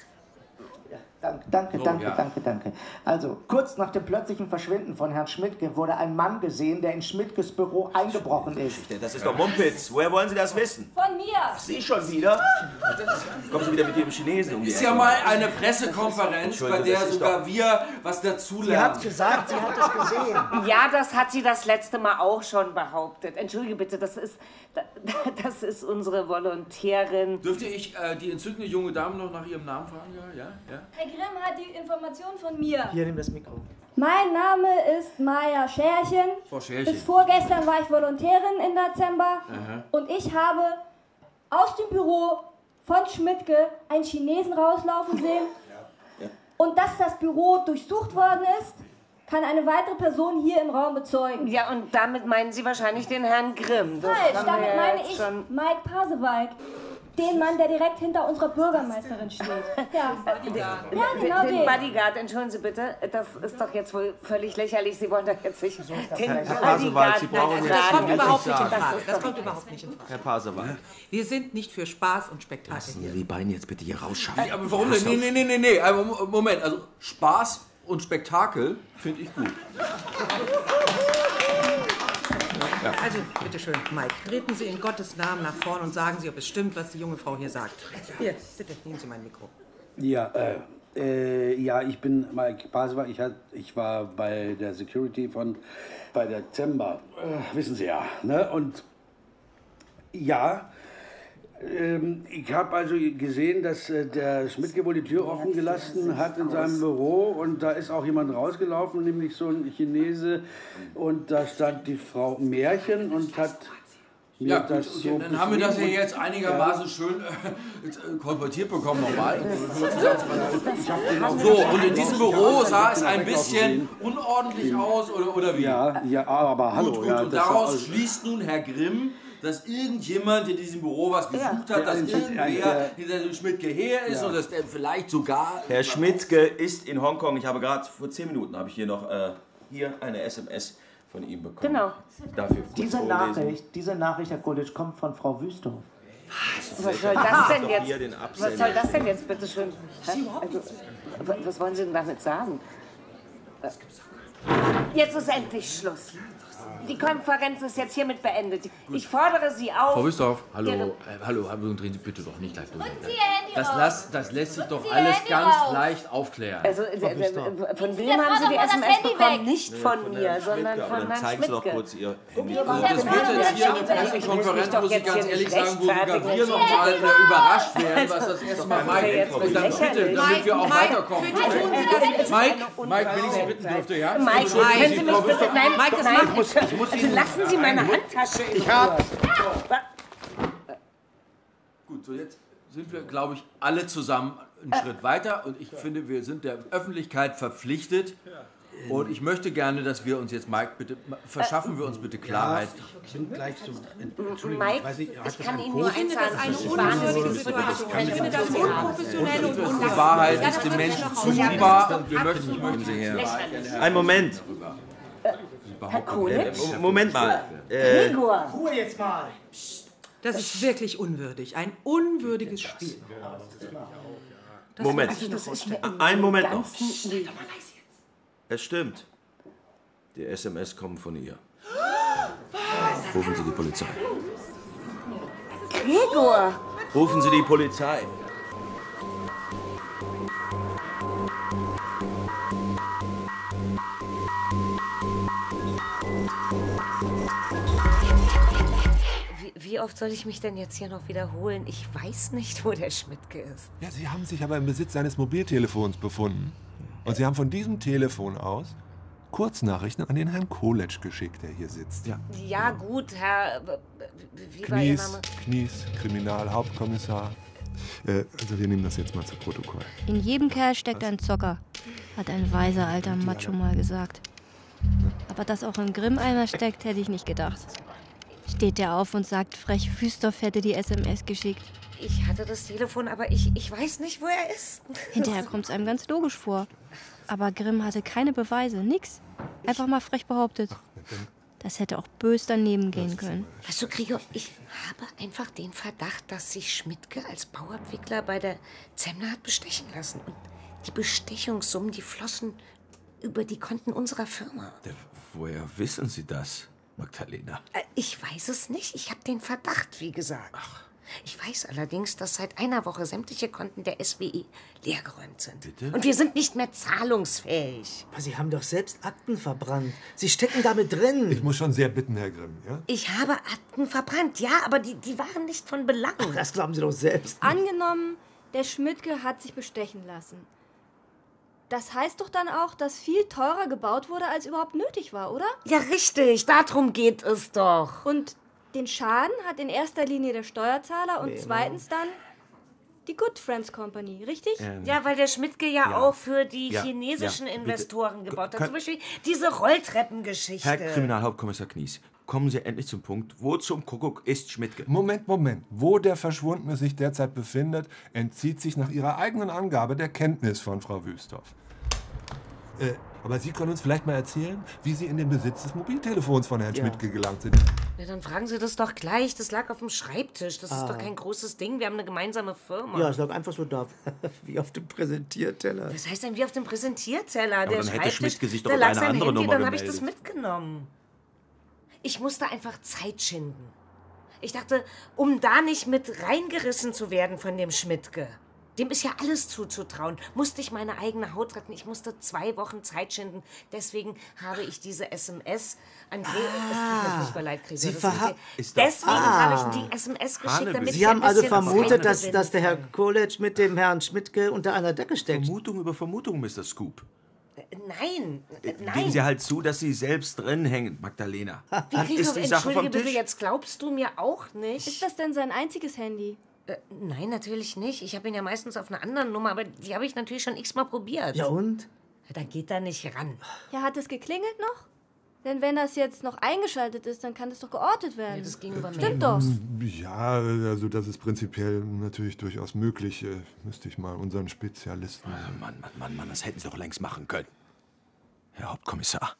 Danke, danke, So, danke, ja. danke, danke. Also, kurz nach dem plötzlichen Verschwinden von Herrn Schmidtke wurde ein Mann gesehen, der in Schmidtkes Büro eingebrochen ist. Das ist doch Mumpitz. Woher wollen Sie das wissen? Von mir. Sie schon wieder? Kommen Sie wieder mit Ihrem Chinesen um die Ist Ecke. ja mal eine Pressekonferenz, bei Entschuldigung, der das ist sogar doch- wir was dazulernen. Sie hat's gesagt, sie hat es gesehen. Ja, das hat sie das letzte Mal auch schon behauptet. Entschuldige bitte, das ist, das ist unsere Volontärin. Dürfte ich äh, die entzückende junge Dame noch nach ihrem Namen fragen? Ja, ja, ja. Herr Grimm hat die Information von mir. Hier, nimm das Mikro. Mein Name ist Maja Scherchen. Frau Scherchen. Bis vorgestern war ich Volontärin in Dezember. Aha. Und ich habe aus dem Büro von Schmidtke einen Chinesen rauslaufen sehen. Und dass das Büro durchsucht worden ist, kann eine weitere Person hier im Raum bezeugen. Ja, und damit meinen Sie wahrscheinlich den Herrn Grimm. Das Falsch, haben wir damit ja meine jetzt ich schon- Mike Pasewalk. Den Mann, der direkt hinter unserer Bürgermeisterin steht. Ja, ja genau Den den. Bodyguard, entschuldigen Sie bitte, das ist doch jetzt wohl völlig lächerlich. Sie wollen doch jetzt nicht den Herr Pasewalk, Sie brauchen Bodyguard jetzt Das kommt nicht überhaupt nicht in sagen. Frage. ist Das doch- kommt überhaupt nicht in Frage. Herr Pasewalk. Wir sind nicht für Spaß und Spektakel Lassen hier. Sie die Beine jetzt bitte hier rausschaffen. Aber warum denn? Nee, nee, nee, nee, nee. Aber Mo- Moment, also Spaß und Spektakel finde ich gut. Also, bitteschön, Mike, treten Sie in Gottes Namen nach vorn und sagen Sie, ob es stimmt, was die junge Frau hier sagt. Hier, bitte, nehmen Sie mein Mikro. Ja, äh, äh, ja, ich bin Mike Pasewalk. Ich, hat- ich war bei der Security von bei der Dezember, äh, wissen Sie ja. Ne? Und ja, ähm, ich habe also gesehen, dass äh, der Schmidtke wohl die Tür offen gelassen hat in seinem Büro und da ist auch jemand rausgelaufen, nämlich so ein Chinese und da stand die Frau Märchen und hat mir Ja, das gut, so dann haben wir das ja beschrieben. jetzt einigermaßen schön äh, kolportiert bekommen nochmal. So, und in diesem Büro sah es ein bisschen unordentlich aus, oder, oder wie? Ja, ja, aber hallo. Gut, gut. ja, Und das war daraus alles- schließt nun Herr Grimm, dass irgendjemand in diesem Büro was gesucht hat, Ja, dass ein- irgendwer ein- hinter dem Schmidtke her ist Ja. und dass der vielleicht sogar... Herr Schmidtke ist in Hongkong. Ich habe gerade vor zehn Minuten habe ich hier noch äh, hier eine S M S von ihm bekommen. Genau. Dafür kurz Diese vorlesen. Nachricht, diese Nachricht, Herr Kollitsch, kommt von Frau Wüsthoff. Was soll das denn Doch jetzt? hier den Was Absender. soll das denn jetzt, bitteschön? Hä? Also, wa- was wollen Sie denn damit sagen? Äh, Jetzt ist endlich Schluss. Die Konferenz ist jetzt hiermit beendet. Ich fordere Sie auf. Frau Wüsthoff, hallo, Ihre- äh, hallo, hallo, drehen Sie bitte doch nicht gleich durch. Sie Ihr Handy Das, raus. lass, das lässt sich doch Ihr alles Handy ganz raus. leicht aufklären. Also, äh, äh, von wem Jetzt haben mach Sie doch die mal S M das S Handy bekommen? weg. Nicht von mir, sondern Schmidtke, von aber dann Herrn zeigen Sie doch Schmidtke. kurz Ihr Gucken Handy. Sie mal, Das das wird jetzt hier eine Also, ich muss mich Pressekonferenz, doch muss ich jetzt ganz hier ehrlich nicht sagen, wo sogar rechtfertigen. wir noch mal äh, überrascht werden, was das erste Mal Das ist ja Mike, jetzt wohl dann bitte, lächerlich. damit wir auch Mike, weiterkommen. bitte tun Sie das. Mike, Mike, wenn ich Sie bitten dürfte, ja? Mike, Entschuldigen können Sie, Sie Frau mich bitte... Wüsthoff. Nein, Mike, das nein, macht- also lassen Sie meine Handtasche in Ich hab- Ruhe. Gut, so jetzt sind wir, glaube ich, alle zusammen einen Schritt weiter und ich finde, wir sind der Öffentlichkeit verpflichtet. Und ich möchte gerne, dass wir uns jetzt, Mike, bitte, verschaffen wir uns bitte Klarheit. Ich bin gleich so. Entschuldigung, Mike, ich weiß nicht, hat ich das kann einen Ihnen nur Code? Ich finde das eine eins unwürdige Situation. Ich finde das unprofessionell und Die unnötig. Wahrheit Ja, ist das dem wird Menschen noch zumutbar und wir möchten, ich möchte Sie her. Lächerlich. Einen Moment. Herr Kohlitsch? Äh, Moment mal. Äh, Gregor. Ruhe jetzt mal! Das ist wirklich unwürdig. Ein unwürdiges Spiel. Das Moment. Also das ist mir im Einen Moment noch. ganzen Leben- Es stimmt. Die S M S kommen von ihr. Rufen Sie die Polizei. Gregor. Rufen Sie die Polizei. Wie, wie oft soll ich mich denn jetzt hier noch wiederholen? Ich weiß nicht, wo der Schmidtke ist. Ja, Sie haben sich aber im Besitz seines Mobiltelefons befunden. Und Sie haben von diesem Telefon aus Kurznachrichten an den Herrn Koletsch geschickt, der hier sitzt. Ja, Ja, gut, Herr... Wie war Ihr Knies, Name? Knies, Kriminalhauptkommissar. Äh, also wir nehmen das jetzt mal zu Protokoll. In jedem Kerl steckt ein Zocker, hat ein weiser alter Macho mal gesagt. Aber dass auch im Grimm-Eimer steckt, hätte ich nicht gedacht. Steht der auf und sagt, frech Wüstorf hätte die S M S geschickt. Ich hatte das Telefon, aber ich, ich weiß nicht, wo er ist. Hinterher kommt es einem ganz logisch vor. Aber Grimm hatte keine Beweise, nix. Einfach mal frech behauptet. Das hätte auch bös daneben gehen können. Weißt du, Gregor, ich habe einfach den Verdacht, dass sich Schmidtke als Bauabwickler bei der Zemmler hat bestechen lassen. Und die Bestechungssummen, die flossen über die Konten unserer Firma. Woher wissen Sie das, Magdalena? Äh, Ich weiß es nicht. Ich habe den Verdacht, wie gesagt. Ach. Ich weiß allerdings, dass seit einer Woche sämtliche Konten der S W E leergeräumt sind. Bitte? Und wir sind nicht mehr zahlungsfähig. Aber Sie haben doch selbst Akten verbrannt. Sie stecken damit drin. Ich muss schon sehr bitten, Herr Grimm, ja? Ich habe Akten verbrannt, ja, aber die, die waren nicht von Belang. Ach, das glauben Sie doch selbst. Angenommen, der Schmidtke hat sich bestechen lassen. Das heißt doch dann auch, dass viel teurer gebaut wurde, als überhaupt nötig war, oder? Ja, richtig. Darum geht es doch. Und den Schaden hat in erster Linie der Steuerzahler und Genau. zweitens dann die Good Friends Company, richtig? Ähm, Ja, weil der Schmidtke ja, ja. auch für die Ja, chinesischen ja, bitte. Investoren gebaut hat. Kann- Zum Beispiel diese Rolltreppengeschichte. Herr Kriminalhauptkommissar Knies, kommen Sie endlich zum Punkt. Wo zum Kuckuck ist Schmidtke? Moment, Moment. Wo der Verschwundene sich derzeit befindet, entzieht sich nach Ihrer eigenen Angabe der Kenntnis von Frau Wüstorf. Äh, aber Sie können uns vielleicht mal erzählen, wie Sie in den Besitz des Mobiltelefons von Herrn Ja. Schmidtke gelangt sind. Ja, dann fragen Sie das doch gleich. Das lag auf dem Schreibtisch. Das Ah. ist doch kein großes Ding. Wir haben eine gemeinsame Firma. Ja, es lag einfach so da, wie auf dem Präsentierteller. Das heißt dann wie auf dem Präsentierteller. Aber der dann hätte Schreibtisch, Schmidtke sich doch da über lag eine sein andere Handy, Nummer dann habe ich das gemeldet. mitgenommen. Ich musste einfach Zeit schinden. Ich dachte, um da nicht mit reingerissen zu werden von dem Schmidtke, dem ist ja alles zuzutrauen, musste ich meine eigene Haut retten. Ich musste zwei Wochen Zeit schinden. Deswegen habe ich diese S M S an Gregor... Es tut mir furchtbar leid, Gregor. Sie das verha- ist- Ist doch- Deswegen Ah. habe ich die S M S geschickt, damit Sie ich haben ein also bisschen vermutet, Zeit dass, gewinnen dass der Herr kann. Koletsch mit dem Herrn Schmidtke unter einer Decke steckt. Vermutung über Vermutung, Mister Scoop. Nein, äh, Geben nein. Sie halt zu, dass Sie selbst drin hängen, Magdalena. Wie Dann Gregor, ist die Sache entschuldige vom bitte, Tisch. jetzt glaubst du mir auch nicht? Ist das denn sein einziges Handy? Äh, nein, natürlich nicht. Ich habe ihn ja meistens auf einer anderen Nummer, aber die habe ich natürlich schon x-mal probiert. Ja und? Ja, da geht er nicht ran. Ja, hat es geklingelt noch? Denn wenn das jetzt noch eingeschaltet ist, dann kann das doch geortet werden. Ja, das ging über Stimmt doch. Ja, also das ist prinzipiell natürlich durchaus möglich. Äh, müsste ich mal unseren Spezialisten... Mann, Mann, Mann, Mann, das hätten Sie doch längst machen können. Herr Hauptkommissar.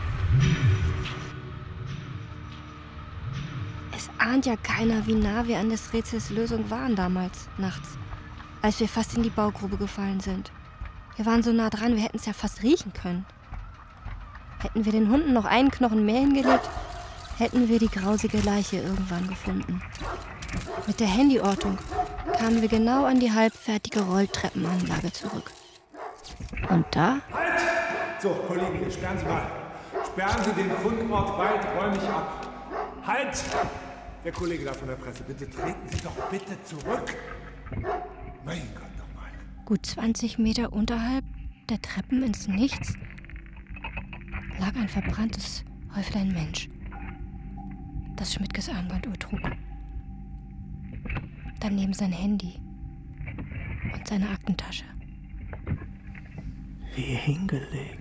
Es ahnt ja keiner, wie nah wir an des Rätsels Lösung waren damals, nachts, als wir fast in die Baugrube gefallen sind. Wir waren so nah dran, wir hätten es ja fast riechen können. Hätten wir den Hunden noch einen Knochen mehr hingelegt, hätten wir die grausige Leiche irgendwann gefunden. Mit der Handyortung kamen wir genau an die halbfertige Rolltreppenanlage zurück. Und da... So, Kollegen, jetzt sperren Sie mal. Sperren Sie den Fundort weiträumig ab. Halt! Der Kollege da von der Presse, bitte treten Sie doch bitte zurück. Mein Gott, nochmal. Gut zwanzig Meter unterhalb der Treppen ins Nichts lag ein verbranntes Häuflein Mensch, das Schmidtkes Armbanduhr trug. Daneben sein Handy und seine Aktentasche. Wie hingelegt.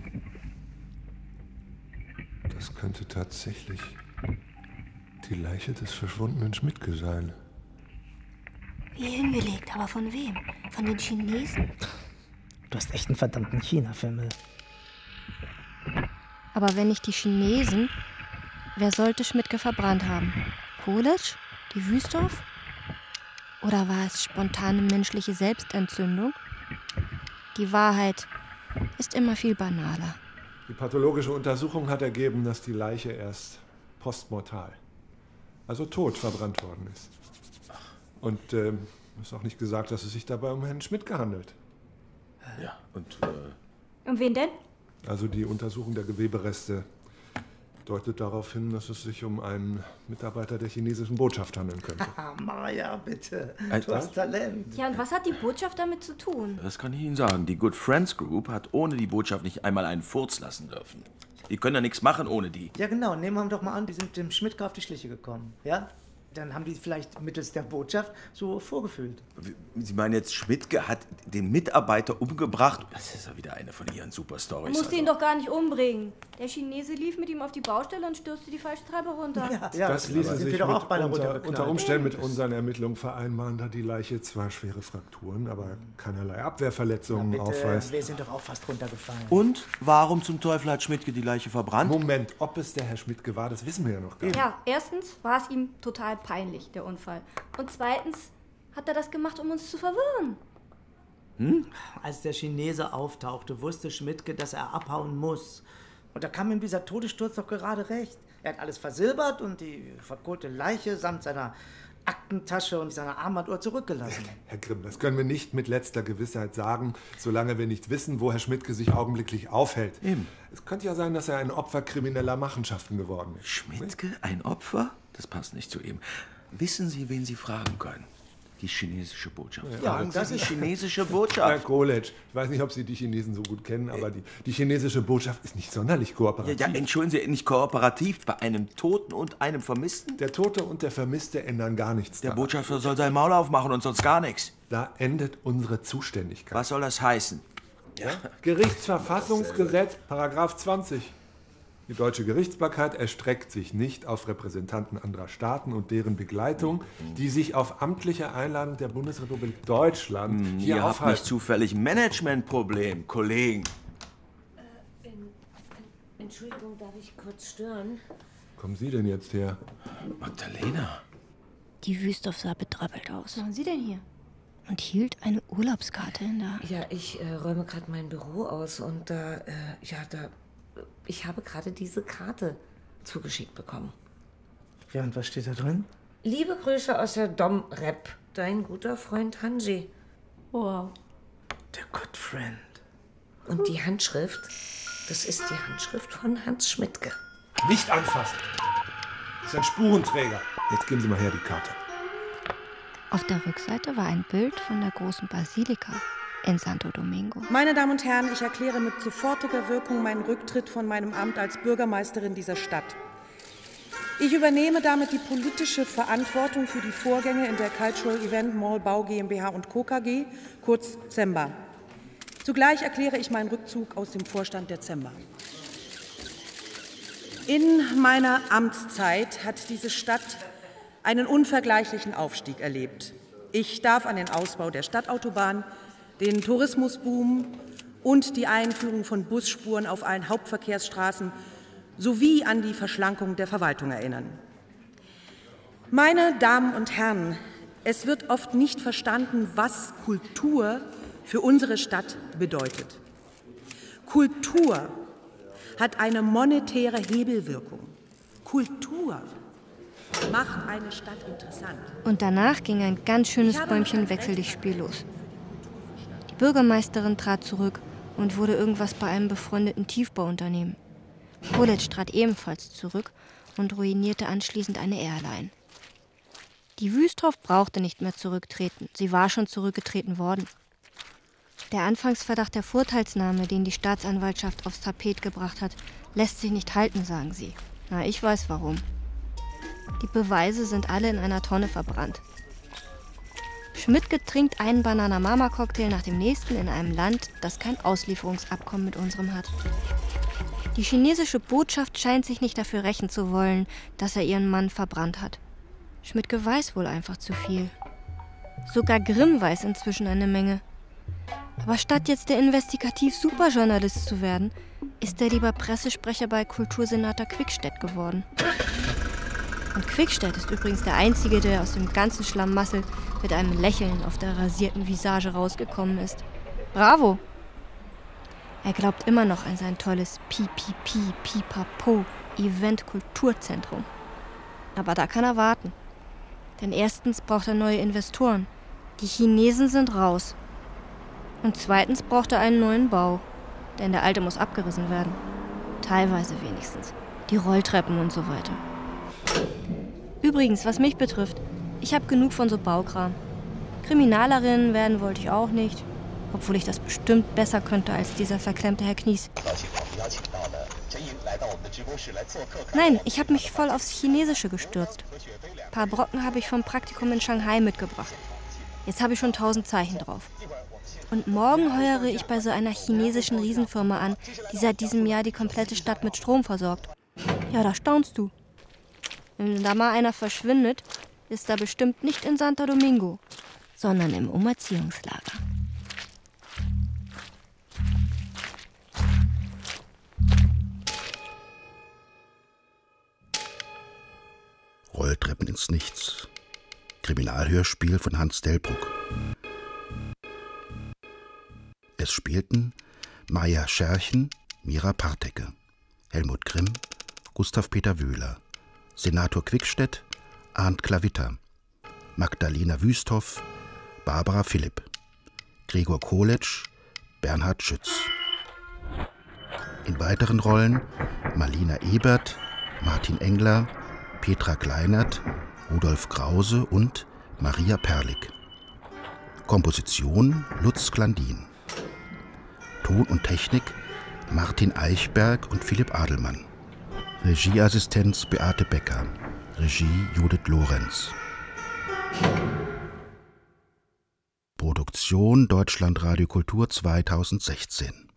Das könnte tatsächlich die Leiche des verschwundenen Schmidtke sein. Wie hingelegt, aber von wem? Von den Chinesen? Du hast echt einen verdammten China-Fimmel. Aber wenn nicht die Chinesen, wer sollte Schmidtke verbrannt haben? Koletsch? Die Wüstorf? Oder war es spontane menschliche Selbstentzündung? Die Wahrheit ist immer viel banaler. Die pathologische Untersuchung hat ergeben, dass die Leiche erst postmortal, also tot, verbrannt worden ist. Und ähm, ist auch nicht gesagt, dass es sich dabei um Herrn Schmidtke handelt. Ja, und... Äh, Um wen denn? Also die Untersuchung der Gewebereste deutet darauf hin, dass es sich um einen Mitarbeiter der chinesischen Botschaft handeln könnte. Maja, bitte. Ein- Du hast Talent. Ja, und was hat die Botschaft damit zu tun? Das kann ich Ihnen sagen. Die Good Friends Group hat ohne die Botschaft nicht einmal einen Furz lassen dürfen. Die können ja nichts machen ohne die. Ja, genau. Nehmen wir doch mal an, die sind dem Schmidtke auf die Schliche gekommen. Ja? Dann haben die vielleicht mittels der Botschaft so vorgefühlt. Sie meinen jetzt, Schmidtke hat den Mitarbeiter umgebracht? Das ist ja wieder eine von Ihren Er Superstories. musste ihn doch gar nicht umbringen. Der Chinese lief mit ihm auf die Baustelle und stürzte die falsche Treppe runter. Ja, das ließe sind sich wir doch mit auch beinahe unter, runtergeknallt. unter Umständen mit unseren Ermittlungen vereinbaren, da die Leiche zwar schwere Frakturen, aber keinerlei Abwehrverletzungen Bitte, aufweist. wir sind doch auch fast runtergefallen. Und warum zum Teufel hat Schmidtke die Leiche verbrannt? Moment, ob es der Herr Schmidtke war, das wissen wir ja noch gar nicht. Ja, erstens war es ihm total peinlich, der Unfall. Und zweitens hat er das gemacht, um uns zu verwirren. Hm? Als der Chinese auftauchte, wusste Schmidtke, dass er abhauen muss. Und da kam ihm dieser Todessturz doch gerade recht. Er hat alles versilbert und die verkohlte Leiche samt seiner Aktentasche und seiner Armbanduhr zurückgelassen. Herr Grimm, das können wir nicht mit letzter Gewissheit sagen, solange wir nicht wissen, wo Herr Schmidtke sich augenblicklich aufhält. Eben. Es könnte ja sein, dass er ein Opfer krimineller Machenschaften geworden ist. Schmidtke, ein Opfer? Das passt nicht zu ihm. Wissen Sie, wen Sie fragen können? Die chinesische Botschaft. Ja, Fragen und Sie das die ist- chinesische Herr Botschaft. Koletsch, ich weiß nicht, ob Sie die Chinesen so gut kennen, aber die, die chinesische Botschaft ist nicht sonderlich Ja, kooperativ. ja, entschuldigen Sie, nicht kooperativ bei einem Toten und einem Vermissten? Der Tote und der Vermisste ändern gar nichts Der daran. Botschafter soll sein Maul aufmachen und sonst gar nichts. Da endet unsere Zuständigkeit. Was soll das heißen? Ja? Gerichtsverfassungsgesetz, Paragraph zwanzig. Die deutsche Gerichtsbarkeit erstreckt sich nicht auf Repräsentanten anderer Staaten und deren Begleitung, die sich auf amtliche Einladung der Bundesrepublik Deutschland Hm, hier Ihr habt aufhalten. nicht zufällig ein Managementproblem, Kollegen. Entschuldigung, darf ich kurz stören? Kommen Sie denn jetzt her? Magdalena. Die Wüsthoff sah betröppelt aus. Was machen Sie denn hier? Und hielt eine Urlaubskarte in der Hand. Ja, ich äh, räume gerade mein Büro aus und da, äh, ja, da, ich habe gerade diese Karte zugeschickt bekommen. Ja, und was steht da drin? Liebe Grüße aus der Dom-Rep, dein guter Freund Hansi. Wow. Der Good Friend. Und die Handschrift, das ist die Handschrift von Hans Schmidtke. Nicht anfassen! Das ist ein Spurenträger. Jetzt geben Sie mal her die Karte. Auf der Rückseite war ein Bild von der großen Basilika in Santo Domingo. Meine Damen und Herren, ich erkläre mit sofortiger Wirkung meinen Rücktritt von meinem Amt als Bürgermeisterin dieser Stadt. Ich übernehme damit die politische Verantwortung für die Vorgänge in der Cultural Event Mall Bau GmbH und Co. K G, kurz Zemba. Zugleich erkläre ich meinen Rückzug aus dem Vorstand der Zemba. In meiner Amtszeit hat diese Stadt einen unvergleichlichen Aufstieg erlebt. Ich darf an den Ausbau der Stadtautobahn, den Tourismusboom und die Einführung von Busspuren auf allen Hauptverkehrsstraßen sowie an die Verschlankung der Verwaltung erinnern. Meine Damen und Herren, es wird oft nicht verstanden, was Kultur für unsere Stadt bedeutet. Kultur hat eine monetäre Hebelwirkung. Kultur macht eine Stadt interessant. Und danach ging ein ganz schönes Bäumchen Wechsel dich Spiel los. Die Bürgermeisterin trat zurück und wurde irgendwas bei einem befreundeten Tiefbauunternehmen. Koletsch trat ebenfalls zurück und ruinierte anschließend eine Airline. Die Wüsthoff brauchte nicht mehr zurücktreten. Sie war schon zurückgetreten worden. Der Anfangsverdacht der Vorteilsnahme, den die Staatsanwaltschaft aufs Tapet gebracht hat, lässt sich nicht halten, sagen sie. Na, ich weiß warum. Die Beweise sind alle in einer Tonne verbrannt. Schmidtke trinkt einen Banana-Mama-Cocktail nach dem nächsten in einem Land, das kein Auslieferungsabkommen mit unserem hat. Die chinesische Botschaft scheint sich nicht dafür rächen zu wollen, dass er ihren Mann verbrannt hat. Schmidtke weiß wohl einfach zu viel. Sogar Grimm weiß inzwischen eine Menge. Aber statt jetzt der Investigativ-Superjournalist zu werden, ist er lieber Pressesprecher bei Kultursenator Quickstedt geworden. Und Quickstedt ist übrigens der Einzige, der aus dem ganzen Schlamassel mit einem Lächeln auf der rasierten Visage rausgekommen ist. Bravo! Er glaubt immer noch an sein tolles Pi Pi Pi Pipapo Event-Kulturzentrum. Aber da kann er warten. Denn erstens braucht er neue Investoren. Die Chinesen sind raus. Und zweitens braucht er einen neuen Bau. Denn der alte muss abgerissen werden. Teilweise wenigstens. Die Rolltreppen und so weiter. Übrigens, was mich betrifft, ich habe genug von so Baukram. Kriminalerin werden wollte ich auch nicht, obwohl ich das bestimmt besser könnte als dieser verklemmte Herr Knies. Nein, ich habe mich voll aufs Chinesische gestürzt. Ein paar Brocken habe ich vom Praktikum in Shanghai mitgebracht. Jetzt habe ich schon tausend Zeichen drauf. Und morgen heuere ich bei so einer chinesischen Riesenfirma an, die seit diesem Jahr die komplette Stadt mit Strom versorgt. Ja, da staunst du. Wenn da mal einer verschwindet, ist er bestimmt nicht in Santo Domingo, sondern im Umerziehungslager. Rolltreppen ins Nichts. Kriminalhörspiel von Hans Delbrück. Es spielten Maja Scherchen, Mira Partecke, Helmut Grimm, Gustav Peter Wöhler, Senator Quickstedt, Arndt Klavitter, Magdalena Wüsthoff, Barbara Philipp, Gregor Koletsch, Bernhard Schütz. In weiteren Rollen Marlina Ebert, Martin Engler, Petra Kleinert, Rudolf Krause und Maria Perlig. Komposition Lutz Glandin. Ton und Technik Martin Eichberg und Philipp Adelmann. Regieassistenz Beate Becker. Regie Judith Lorenz. Produktion Deutschlandradio Kultur zweitausendsechzehn.